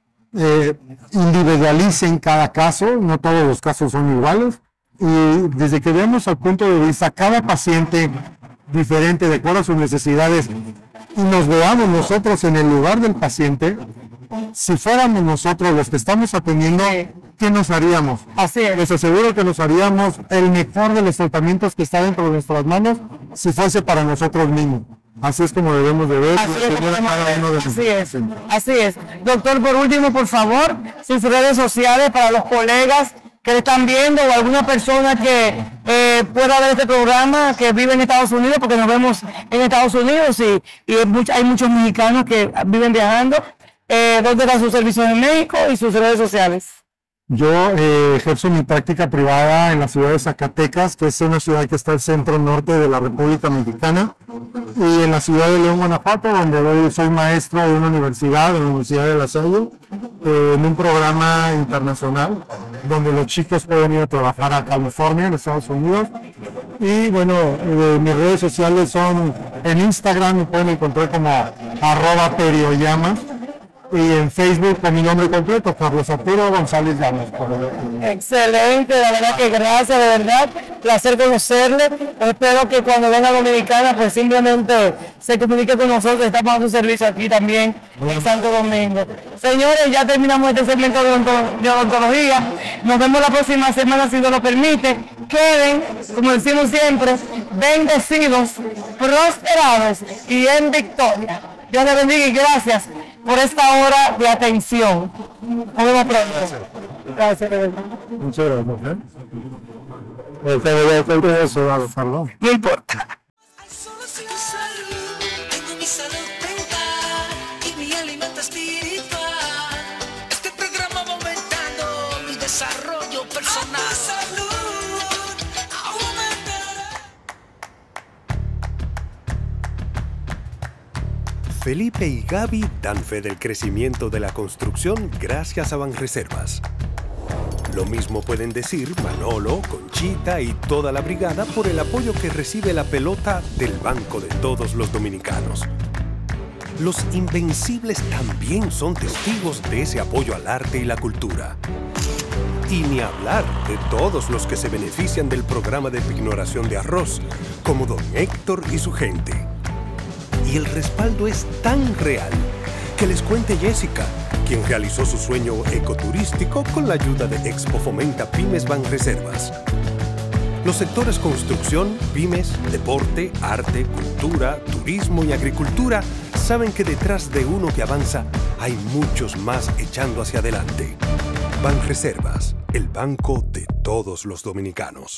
eh, individualicen cada caso, no todos los casos son iguales, y desde que vemos al punto de vista cada paciente diferente de acuerdo a sus necesidades y nos veamos nosotros en el lugar del paciente, si fuéramos nosotros los que estamos atendiendo, ¿qué nos haríamos? Así es. Les aseguro que nos haríamos el mejor de los tratamientos que está dentro de nuestras manos si fuese para nosotros mismos. Así es como debemos de ver. Así es, cada uno de así es, así es. Doctor, por último, por favor, sus redes sociales para los colegas que le están viendo o alguna persona que eh, pueda ver este programa que vive en Estados Unidos, porque nos vemos en Estados Unidos y, y hay, much, hay muchos mexicanos que viven viajando. Eh, ¿Dónde están sus servicios en México y sus redes sociales? Yo eh, ejerzo mi práctica privada en la ciudad de Zacatecas, que es una ciudad que está al centro norte de la República Mexicana, y en la ciudad de León, Guanajuato, donde hoy soy maestro de una universidad, de la Universidad de La Salle, eh, en un programa internacional, donde los chicos pueden ir a trabajar a California, en Estados Unidos. Y bueno, eh, mis redes sociales son en Instagram, me pueden encontrar como arroba perioyama. Y en Facebook con mi nombre completo, Carlos Arturo González Llamas. Excelente, la verdad que gracias, de verdad, placer conocerle. Espero que cuando venga a Dominicana, pues simplemente se comunique con nosotros, estamos dando servicio aquí también en Santo Domingo. Señores, ya terminamos este segmento de, odonto de odontología. Nos vemos la próxima semana, si Dios lo permite. Queden, como decimos siempre, bendecidos, prosperados y en victoria. Dios les bendiga y gracias por esta hora de atención. Nos vemos pronto. Gracias, de verdad. Muchas gracias. ¿eh? Eso, perdón. No importa. Hay solución salud. Tengo mi salud mental y mi alimento espiritual. Este programa va aumentando mi desarrollo personal. A tu salud aumentará. Felipe y Gaby dan fe del crecimiento de la construcción gracias a Banreservas. Lo mismo pueden decir Manolo, Conchita y toda la brigada por el apoyo que recibe la pelota del Banco de Todos los Dominicanos. Los Invencibles también son testigos de ese apoyo al arte y la cultura. Y ni hablar de todos los que se benefician del programa de pignoración de arroz, como don Héctor y su gente. Y el respaldo es tan real que les cuente Jessica, quien realizó su sueño ecoturístico con la ayuda de Expo Fomenta Pymes Banreservas. Los sectores construcción, pymes, deporte, arte, cultura, turismo y agricultura saben que detrás de uno que avanza hay muchos más echando hacia adelante. Banreservas, el banco de todos los dominicanos.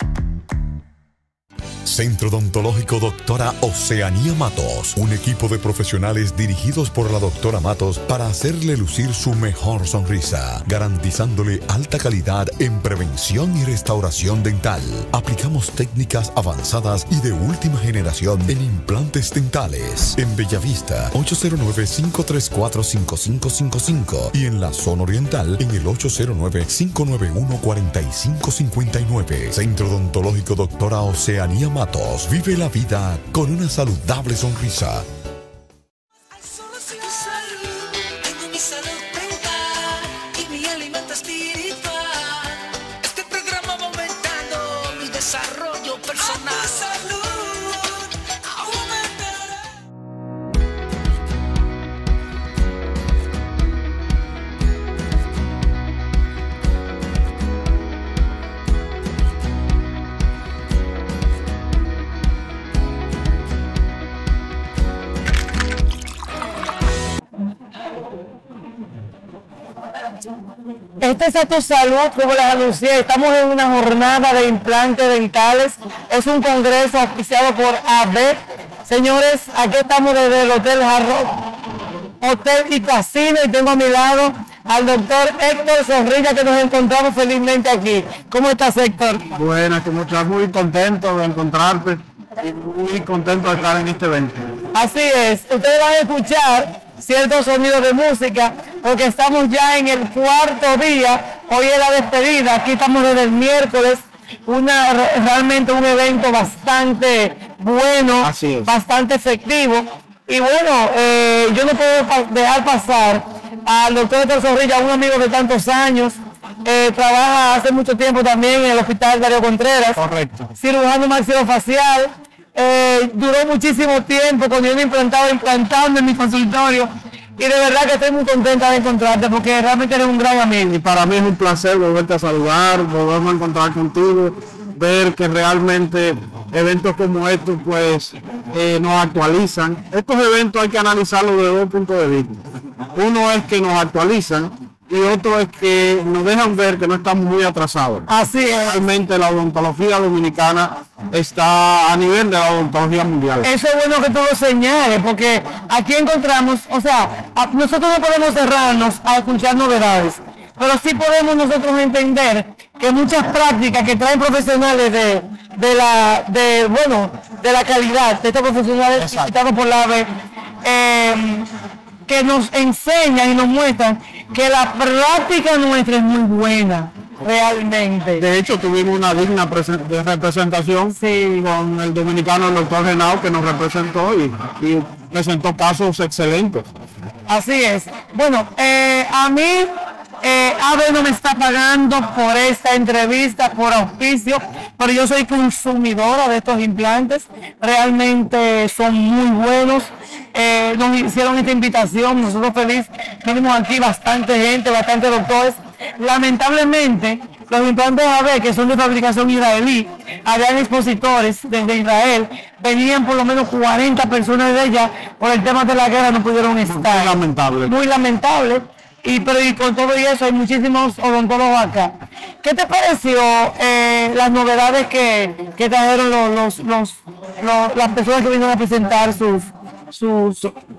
Centro Odontológico Doctora Oceanía Matos, un equipo de profesionales dirigidos por la doctora Matos para hacerle lucir su mejor sonrisa, garantizándole alta calidad en prevención y restauración dental. Aplicamos técnicas avanzadas y de última generación en implantes dentales. En Bellavista, ocho cero nueve, cinco tres cuatro, cinco cinco cinco cinco y en la zona oriental en el ocho cero nueve, cinco nueve uno, cuatro cinco cinco nueve. Centro Odontológico Doctora Oceanía Matos, vive la vida con una saludable sonrisa. Solo si tu salud, tengo mi salud mental y mi alimento espiritual. Este programa va aumentando mi desarrollo personal. A tu salud, aumentará. Este es A Tu Salud, como les anuncié, estamos en una jornada de implantes dentales. Es un congreso auspiciado por A B. Señores, aquí estamos desde el Hotel Jarro, Hotel y Casino, y tengo a mi lado al doctor Héctor Zorrilla, que nos encontramos felizmente aquí. ¿Cómo estás, Héctor? Buenas, como estás, muy contento de encontrarte y muy contento de estar en este evento. Así es, ustedes van a escuchar ciertos sonidos de música porque estamos ya en el cuarto día. Hoy es la despedida, aquí estamos desde el miércoles, una, realmente un evento bastante bueno, bastante efectivo. Y bueno, eh, yo no puedo pa dejar pasar al doctor Héctor Zorrilla, un amigo de tantos años. Eh, trabaja hace mucho tiempo también en el Hospital Darío Contreras. Correcto. Cirujano maxilofacial. Eh, duró muchísimo tiempo cuando yo me implantaba implantando en mi consultorio, y de verdad que estoy muy contenta de encontrarte porque realmente eres un gran amigo. Y para mí es un placer volverte a saludar, volverme a encontrar contigo, ver que realmente eventos como estos pues eh, nos actualizan. Estos eventos hay que analizarlos de dos puntos de vista. Uno es que nos actualizan y otro es que nos dejan ver que no estamos muy atrasados. Así es. Realmente la odontología dominicana está a nivel de la odontología mundial. Eso es bueno que tú lo señales, porque aquí encontramos, o sea, a, nosotros no podemos cerrarnos a escuchar novedades, pero sí podemos nosotros entender que muchas prácticas que traen profesionales de, de la, de, bueno, de la calidad, de estos profesionales citados por la A B, eh, que nos enseñan y nos muestran que la práctica nuestra es muy buena, realmente. De hecho, tuvimos una digna de representación sí. con el dominicano, el doctor Genao, que nos representó y, y presentó casos excelentes. Así es. Bueno, eh, a mí, eh, A B no me está pagando por esta entrevista, por auspicio, pero yo soy consumidora de estos implantes. Realmente son muy buenos. Eh, nos hicieron esta invitación, nosotros felices, tenemos aquí bastante gente, bastante doctores. Lamentablemente, los implantes A B, que son de fabricación israelí, habían expositores desde Israel, venían por lo menos cuarenta personas de allá, por el tema de la guerra no pudieron estar. Muy lamentable. Muy lamentable. Y, pero y con todo y eso hay muchísimos odontólogos acá. ¿Qué te pareció eh, las novedades que, que trajeron los, los, los, los, las personas que vinieron a presentar sus, sus,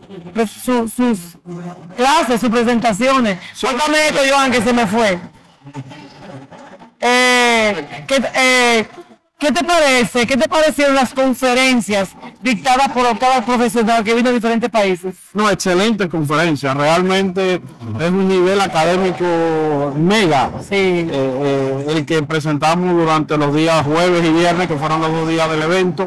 sus, sus clases, sus presentaciones? Suéltame esto, Joan, que se me fue. Eh, que, eh, ¿Qué te parece? ¿Qué te parecieron las conferencias dictadas por cada profesional que vino de diferentes países? No, excelente conferencia. Realmente es un nivel académico mega. Sí. Eh, eh, el que presentamos durante los días jueves y viernes, que fueron los dos días del evento.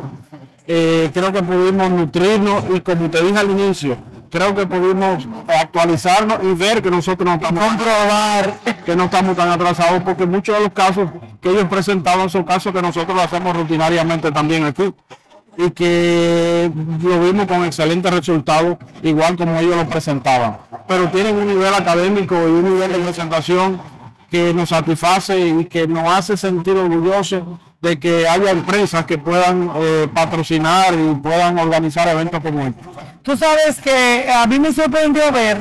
Eh, creo que pudimos nutrirnos y, como te dije al inicio, creo que pudimos actualizarnos y ver que nosotros no estamos, comprobar que no estamos tan atrasados, porque muchos de los casos que ellos presentaban son casos que nosotros lo hacemos rutinariamente también aquí y que lo vimos con excelentes resultados, igual como ellos lo presentaban. Pero tienen un nivel académico y un nivel de presentación que nos satisface y que nos hace sentir orgullosos de que haya empresas que puedan eh, patrocinar y puedan organizar eventos como este. Tú sabes que a mí me sorprendió ver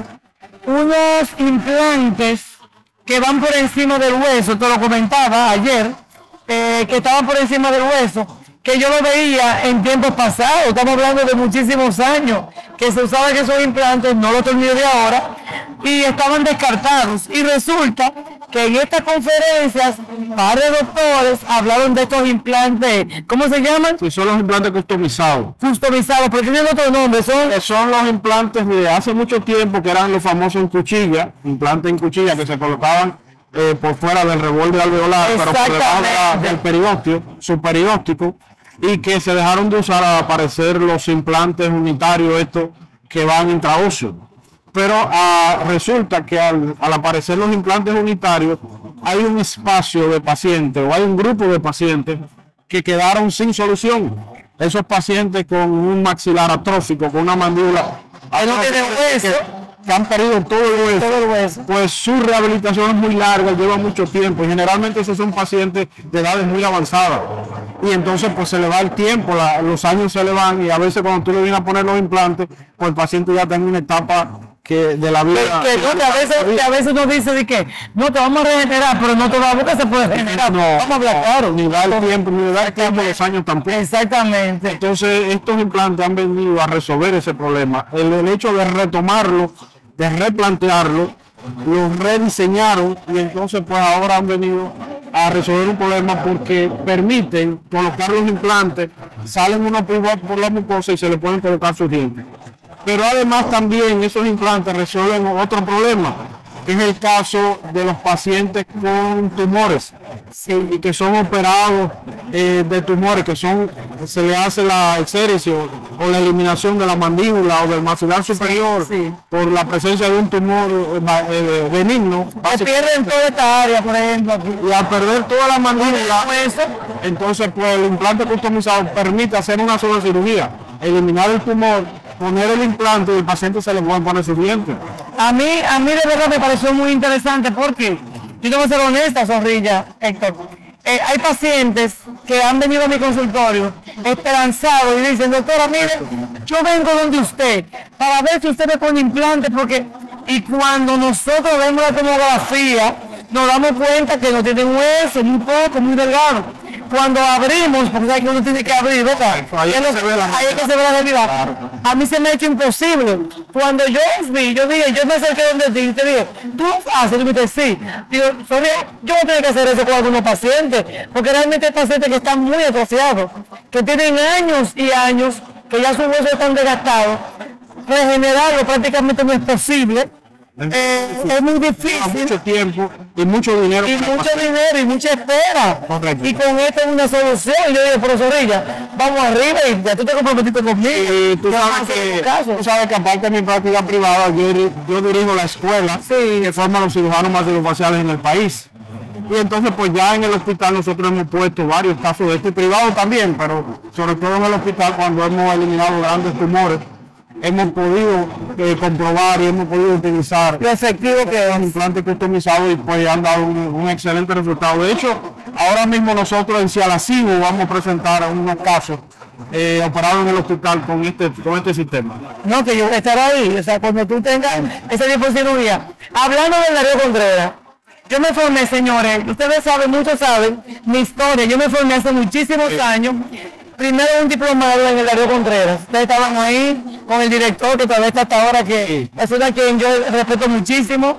unos implantes que van por encima del hueso, te lo comentaba ayer, eh, que estaban por encima del hueso, que yo lo veía en tiempos pasados, estamos hablando de muchísimos años, que se usaban esos implantes, no los tornillos de ahora, y estaban descartados. Y resulta que en estas conferencias, varios doctores hablaron de estos implantes, ¿cómo se llaman? Sí, son los implantes customizados. Customizados, pero tienen otro nombre, son... Que son los implantes de hace mucho tiempo, que eran los famosos en cuchilla, implantes en cuchilla que se colocaban eh, por fuera del revólver alveolar, pero por debajo de la, del perióstico, subperióstico, y que se dejaron de usar al aparecer los implantes unitarios estos que van intraóseos. Pero ah, resulta que al, al aparecer los implantes unitarios hay un espacio de pacientes o hay un grupo de pacientes que quedaron sin solución. Esos pacientes con un maxilar atrófico, con una mandíbula ahí no tienen hueso, que han perdido todo el hueso, todo el hueso, pues su rehabilitación es muy larga, lleva mucho tiempo y generalmente esos son pacientes de edades muy avanzadas y entonces pues se le va el tiempo, la, los años se le van y a veces cuando tú le vienes a poner los implantes, pues el paciente ya está en una etapa que de la vida. Que, que, no, que a veces, que a veces uno dice de que no te vamos a regenerar, pero no toda la boca se puede regenerar. No, vamos a hablar claro. Ni da el tiempo, ni da el tiempo los años tampoco. Exactamente. Entonces estos implantes han venido a resolver ese problema. El, el hecho de retomarlo, de replantearlo, los rediseñaron y entonces pues ahora han venido a resolver un problema porque permiten colocar los implantes, salen unos por, por la mucosa y se le pueden colocar sus dientes. Pero además también esos implantes resuelven otro problema, que es el caso de los pacientes con tumores, sí, y que son operados eh, de tumores, que son, se le hace la exéresis o, o la eliminación de la mandíbula o del maxilar superior, sí, sí, por la presencia de un tumor eh, benigno. Se pierden toda esta área, por ejemplo. Y al perder toda la mandíbula, entonces pues el implante customizado permite hacer una sola cirugía, eliminar el tumor, poner el implante y el paciente se le puede poner sus dientes. A mí, a mí de verdad me pareció muy interesante porque, yo tengo que ser honesta, Zorrilla, Héctor, eh, hay pacientes que han venido a mi consultorio esperanzados y dicen, doctora, mire, yo vengo donde usted para ver si usted me pone implante, porque, y cuando nosotros vemos la tomografía, nos damos cuenta que no tienen hueso, muy poco, muy delgado. Cuando abrimos, porque hay que uno tiene que abrir, ¿verdad? Ahí es que se ve la, ahí es que se ve la realidad. Claro. A mí se me ha hecho imposible. Cuando yo vi, yo dije, yo me acerqué donde ti y te dije, tú haces, y me dijiste, sí. Digo, sorry, yo no tengo que hacer eso con algunos pacientes, porque realmente hay pacientes que están muy atrofiados, que tienen años y años, que ya sus huesos están desgastados. Regenerarlo prácticamente no es posible. Eh, es muy difícil, mucho tiempo y mucho dinero y mucho dinero y mucha espera. Correcto. Y con esto es una solución. Y yo digo, pero Zorrilla, vamos arriba y ya tú te comprometiste conmigo. Y tú sabes que, tú sabes que aparte de mi práctica privada, yo, yo dirijo la escuela, sí, que forma los cirujanos maxilofaciales en el país. Y entonces pues ya en el hospital nosotros hemos puesto varios casos de este privado también, pero sobre todo en el hospital cuando hemos eliminado grandes tumores, hemos podido eh, comprobar y hemos podido utilizar lo efectivo que es un implante customizado y pues han dado un, un excelente resultado. De hecho, ahora mismo nosotros en Cialacibo vamos a presentar unos casos eh, operados en el hospital con este, con este sistema. No, que yo estaré ahí, o sea, cuando tú tengas ese tipo de cirugía. Hablando del Darío Contreras, yo me formé, señores, ustedes saben, muchos saben mi historia, yo me formé hace muchísimos sí. años. Primero un diplomado en el Darío Contreras. Ustedes estaban ahí con el director que todavía está hasta ahora, que sí. es una quien yo respeto muchísimo.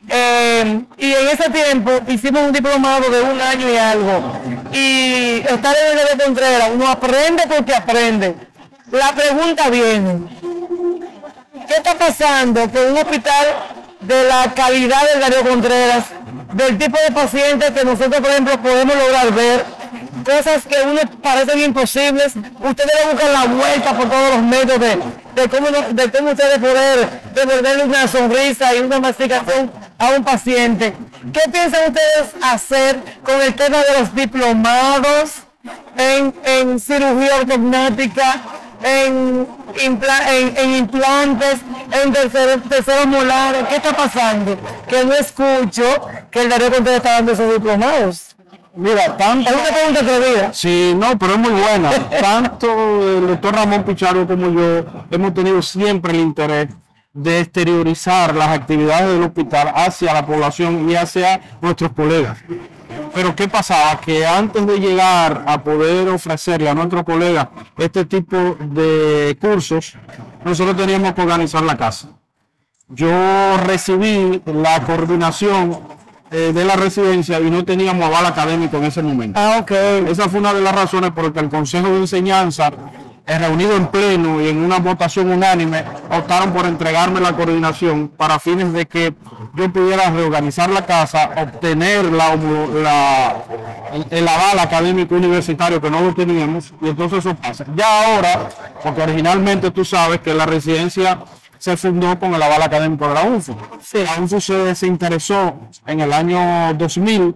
Eh, y en ese tiempo hicimos un diplomado de un año y algo. Y estar en el Darío Contreras, uno aprende porque aprende. La pregunta viene, ¿qué está pasando con un hospital de la calidad del Darío Contreras, del tipo de pacientes que nosotros, por ejemplo, podemos lograr ver? Cosas que a uno parecen imposibles, ustedes le buscan la vuelta por todos los medios de, de, cómo, de cómo ustedes poder devolverle una sonrisa y una masticación a un paciente. ¿Qué piensan ustedes hacer con el tema de los diplomados en, en cirugía ortognática, en, impla, en, en implantes, en terceros, terceros molares? ¿Qué está pasando? Que no escucho que el Darío Contreras está dando esos diplomados. Mira, tanto... Es una pregunta atrevida. Sí, no, pero es muy buena. Tanto el doctor Ramón Pichardo como yo hemos tenido siempre el interés de exteriorizar las actividades del hospital hacia la población y hacia nuestros colegas. Pero ¿qué pasaba? Que antes de llegar a poder ofrecerle a nuestros colegas este tipo de cursos, nosotros teníamos que organizar la casa. Yo recibí la coordinación de la residencia y no teníamos aval académico en ese momento. Ah, ok. Esa fue una de las razones por las que el Consejo de Enseñanza, reunido en pleno y en una votación unánime, optaron por entregarme la coordinación para fines de que yo pudiera reorganizar la casa, obtener la, la, el, el aval académico universitario que no lo teníamos, y entonces eso pasa. Ya ahora, porque originalmente tú sabes que la residencia se fundó con el aval académico de la U N F U. Sí. La U N F U se desinteresó en el año dos mil,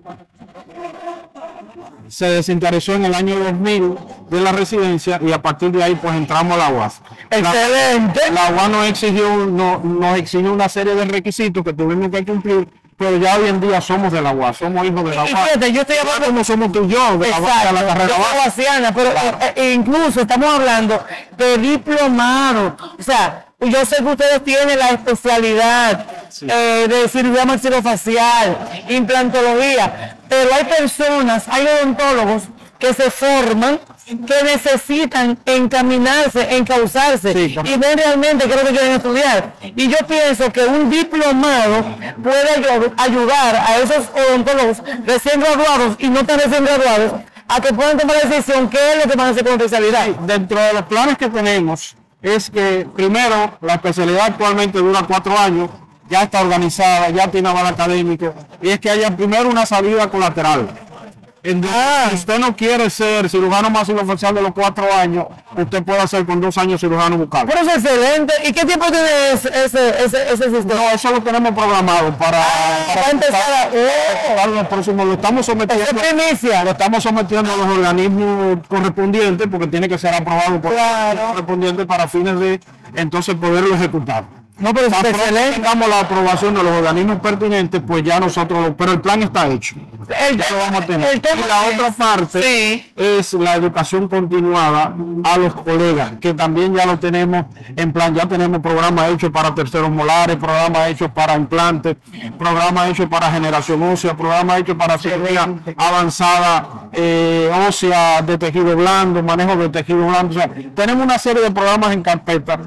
se desinteresó en el año dos mil de la residencia y a partir de ahí pues entramos a la U A S. Excelente. La, la U A S nos exigió, no, nos exigió una serie de requisitos que tuvimos que cumplir, pero ya hoy en día somos de la U A S, somos hijos de la U A S. Fíjate, yo estoy hablando como somos tú y yo, de, exacto, la, de la carrera guasiana, pero claro. eh, incluso estamos hablando de diplomado. O sea, yo sé que ustedes tienen la especialidad sí. eh, de cirugía maxilofacial, implantología, pero hay personas, hay odontólogos que se forman, que necesitan encaminarse, encauzarse sí, y ven realmente qué es lo que quieren estudiar. Y yo pienso que un diplomado puede ayudar a esos odontólogos recién graduados y no tan recién graduados a que puedan tomar la decisión qué es lo que van a hacer con la especialidad. Sí, dentro de los planes que tenemos es que primero la especialidad actualmente dura cuatro años, ya está organizada, ya tiene aval académico, y es que haya primero una salida colateral. Ah. Si usted no quiere ser cirujano maxilofacial de los cuatro años, usted puede hacer con dos años cirujano bucal. Pero es excelente. ¿Y qué tiempo tiene ese, ese, ese, ese sistema? No, eso lo tenemos programado para, ah, para, para empezar a, oh, para los próximos. Lo estamos sometiendo, lo estamos sometiendo a los organismos correspondientes porque tiene que ser aprobado por claro. los correspondientes para fines de entonces poderlo ejecutar. No, pero si tengamos la aprobación de los organismos pertinentes, pues ya nosotros, pero el plan está hecho. El, ya lo vamos a tener. El tema, y la otra parte sí. es la educación continuada a los colegas, que también ya lo tenemos en plan, ya tenemos programas hechos para terceros molares, programas hechos para implantes, programas hechos para generación ósea, programas hechos para cirugía avanzada, eh, ósea de tejido blando, manejo de tejido blando. O sea, tenemos una serie de programas en carpeta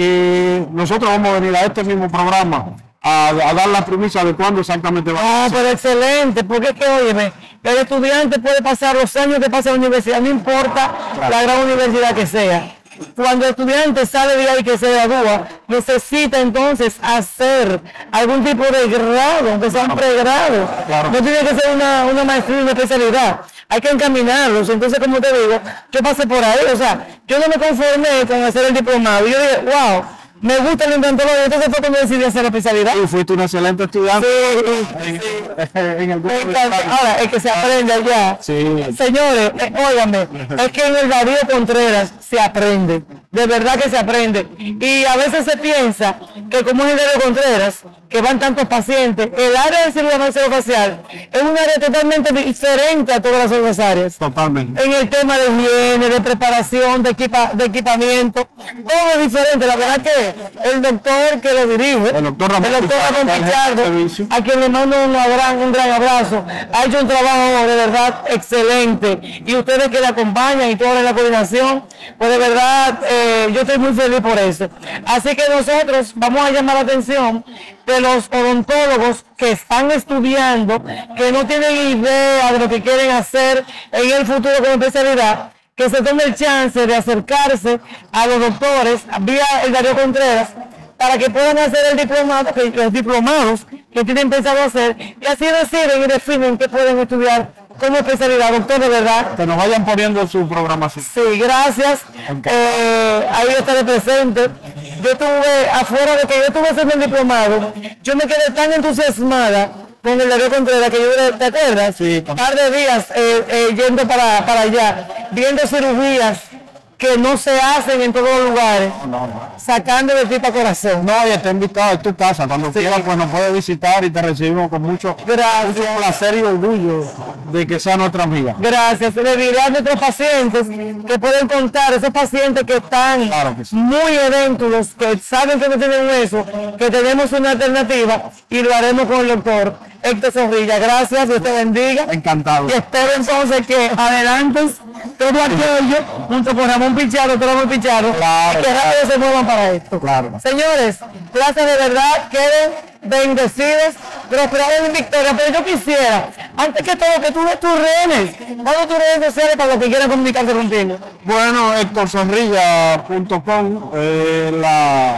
que nosotros vamos a venir a este mismo programa a, a dar la premisa de cuándo exactamente va a ser. Ah, pero excelente, porque es que, óyeme, el estudiante puede pasar los años que pasa en la universidad, no importa claro. la gran universidad que sea. Cuando el estudiante sale de ahí que se gradúa, necesita entonces hacer algún tipo de grado, aunque sea un pregrado. Claro. No tiene que ser una, una maestría, una especialidad. Hay que encaminarlos. Entonces, como te digo, yo pasé por ahí. O sea, yo no me conformé con hacer el diplomado. Yo dije, wow, me gusta el implantología. Entonces fue cuando decidí hacer la especialidad. Y fuiste una excelente estudiante. Sí, sí. En el grupo de ahora, es que se aprende allá. Sí. Señores, eh, óigame, es que en el Darío Contreras se aprende. De verdad que se aprende. Y a veces se piensa que como es el Darío Contreras, que van tantos pacientes, el área de cirugía maxilofacial es un área totalmente diferente a todas las otras áreas. Totalmente. En el tema de higiene, de preparación, de, equipa, de equipamiento, todo es diferente. La verdad que el doctor que lo dirige, el doctor Ramón, el doctor Ramón Pichardo, a quien le mando un gran, un gran abrazo, ha hecho un trabajo de verdad excelente. Y ustedes que le acompañan y toda la coordinación, pues de verdad eh, yo estoy muy feliz por eso. Así que nosotros vamos a llamar la atención de los odontólogos que que están estudiando, que no tienen idea de lo que quieren hacer en el futuro como especialidad, que se tome el chance de acercarse a los doctores vía el Darío Contreras para que puedan hacer el diplomado, que los diplomados que tienen pensado hacer, y así deciden y definen que pueden estudiar como especialidad. Doctor, de verdad. Que nos vayan poniendo su programación. Sí, gracias. Eh, ahí estaré presente. Yo estuve, afuera de que yo estuve haciendo el diplomado, yo me quedé tan entusiasmada con el Darío Contreras que yo, ¿te acuerdas? Sí. Un par de días eh, eh, yendo para, para allá, viendo cirugías que no se hacen en todos los lugares, No, no. sacando de tipo corazón. No, y está invitado a tu casa. Cuando Sí. quieras, pues nos puede visitar y te recibimos con mucho, Gracias. mucho placer y orgullo de que sea nuestra amiga. Gracias. Le diré a nuestros pacientes que pueden contar, esos pacientes que están Claro que sí. muy edéntulos, que saben que no tienen hueso, que tenemos una alternativa y lo haremos con el doctor Héctor Zorrilla. Gracias, Dios te bendiga. Encantado. Y espero entonces que adelantes todo aquello junto con Ramón Pichardo, todo Ramón Pichardo, Claro, y que rápido claro. se muevan para esto. Claro. Señores, gracias de verdad, queden bendecidos, prosperados en victoria. Pero yo quisiera, antes que todo, que tú des tus redes, dame tus redes sociales para los que quieran comunicarse contigo. Bueno, héctor zorrilla punto com, eh, la,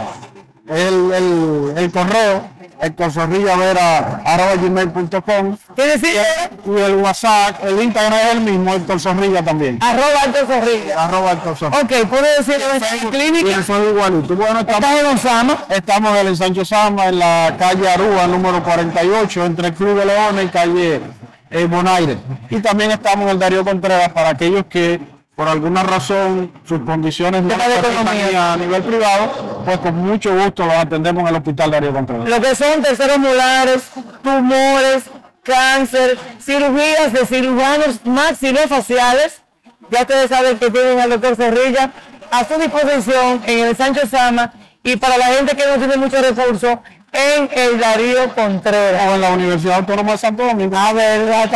el, el, el correo, héctor zorrilla vera arroba gmail punto com. ¿Qué decir? Y el WhatsApp, el Instagram es el mismo, Héctor Zorrilla también. Arroba Héctor Zorrilla. Arroba Héctor Zorrilla. Ok, puedes decir en la Y clínica. el Facebook igualito. Bueno, estamos, ¿Estás en Osama? estamos en el Sancho Sama, en la calle Arúa, número cuarenta y ocho, entre el Club de Leones y calle eh, Bonaire. Y también estamos en el Darío Contreras para aquellos que por alguna razón sus condiciones no Tema de economía. permitan a nivel privado, pues con mucho gusto los atendemos en el Hospital Darío Contreras. Lo que son terceros molares, tumores, cáncer, cirugías de cirujanos maxilofaciales. Ya ustedes saben que tienen al doctor Zorrilla a su disposición en el Sancho Sama, y para la gente que no tiene muchos recursos, en el Darío Contreras. O en la Universidad Autónoma de Santo Domingo. Ah, verdad,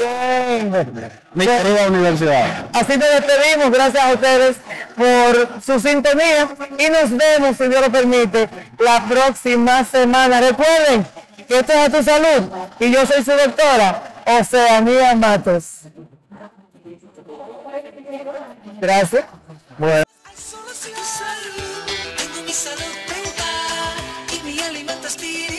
también. Mi querida universidad. Así nos despedimos, gracias a ustedes por su sintonía y nos vemos, si Dios lo permite, la próxima semana. Recuerden que esto es A Tu Salud y yo soy su doctora, Oceanía Matos. Gracias. Bueno. Solo si salud, tengo mi salud mental y mi alimento espiritual.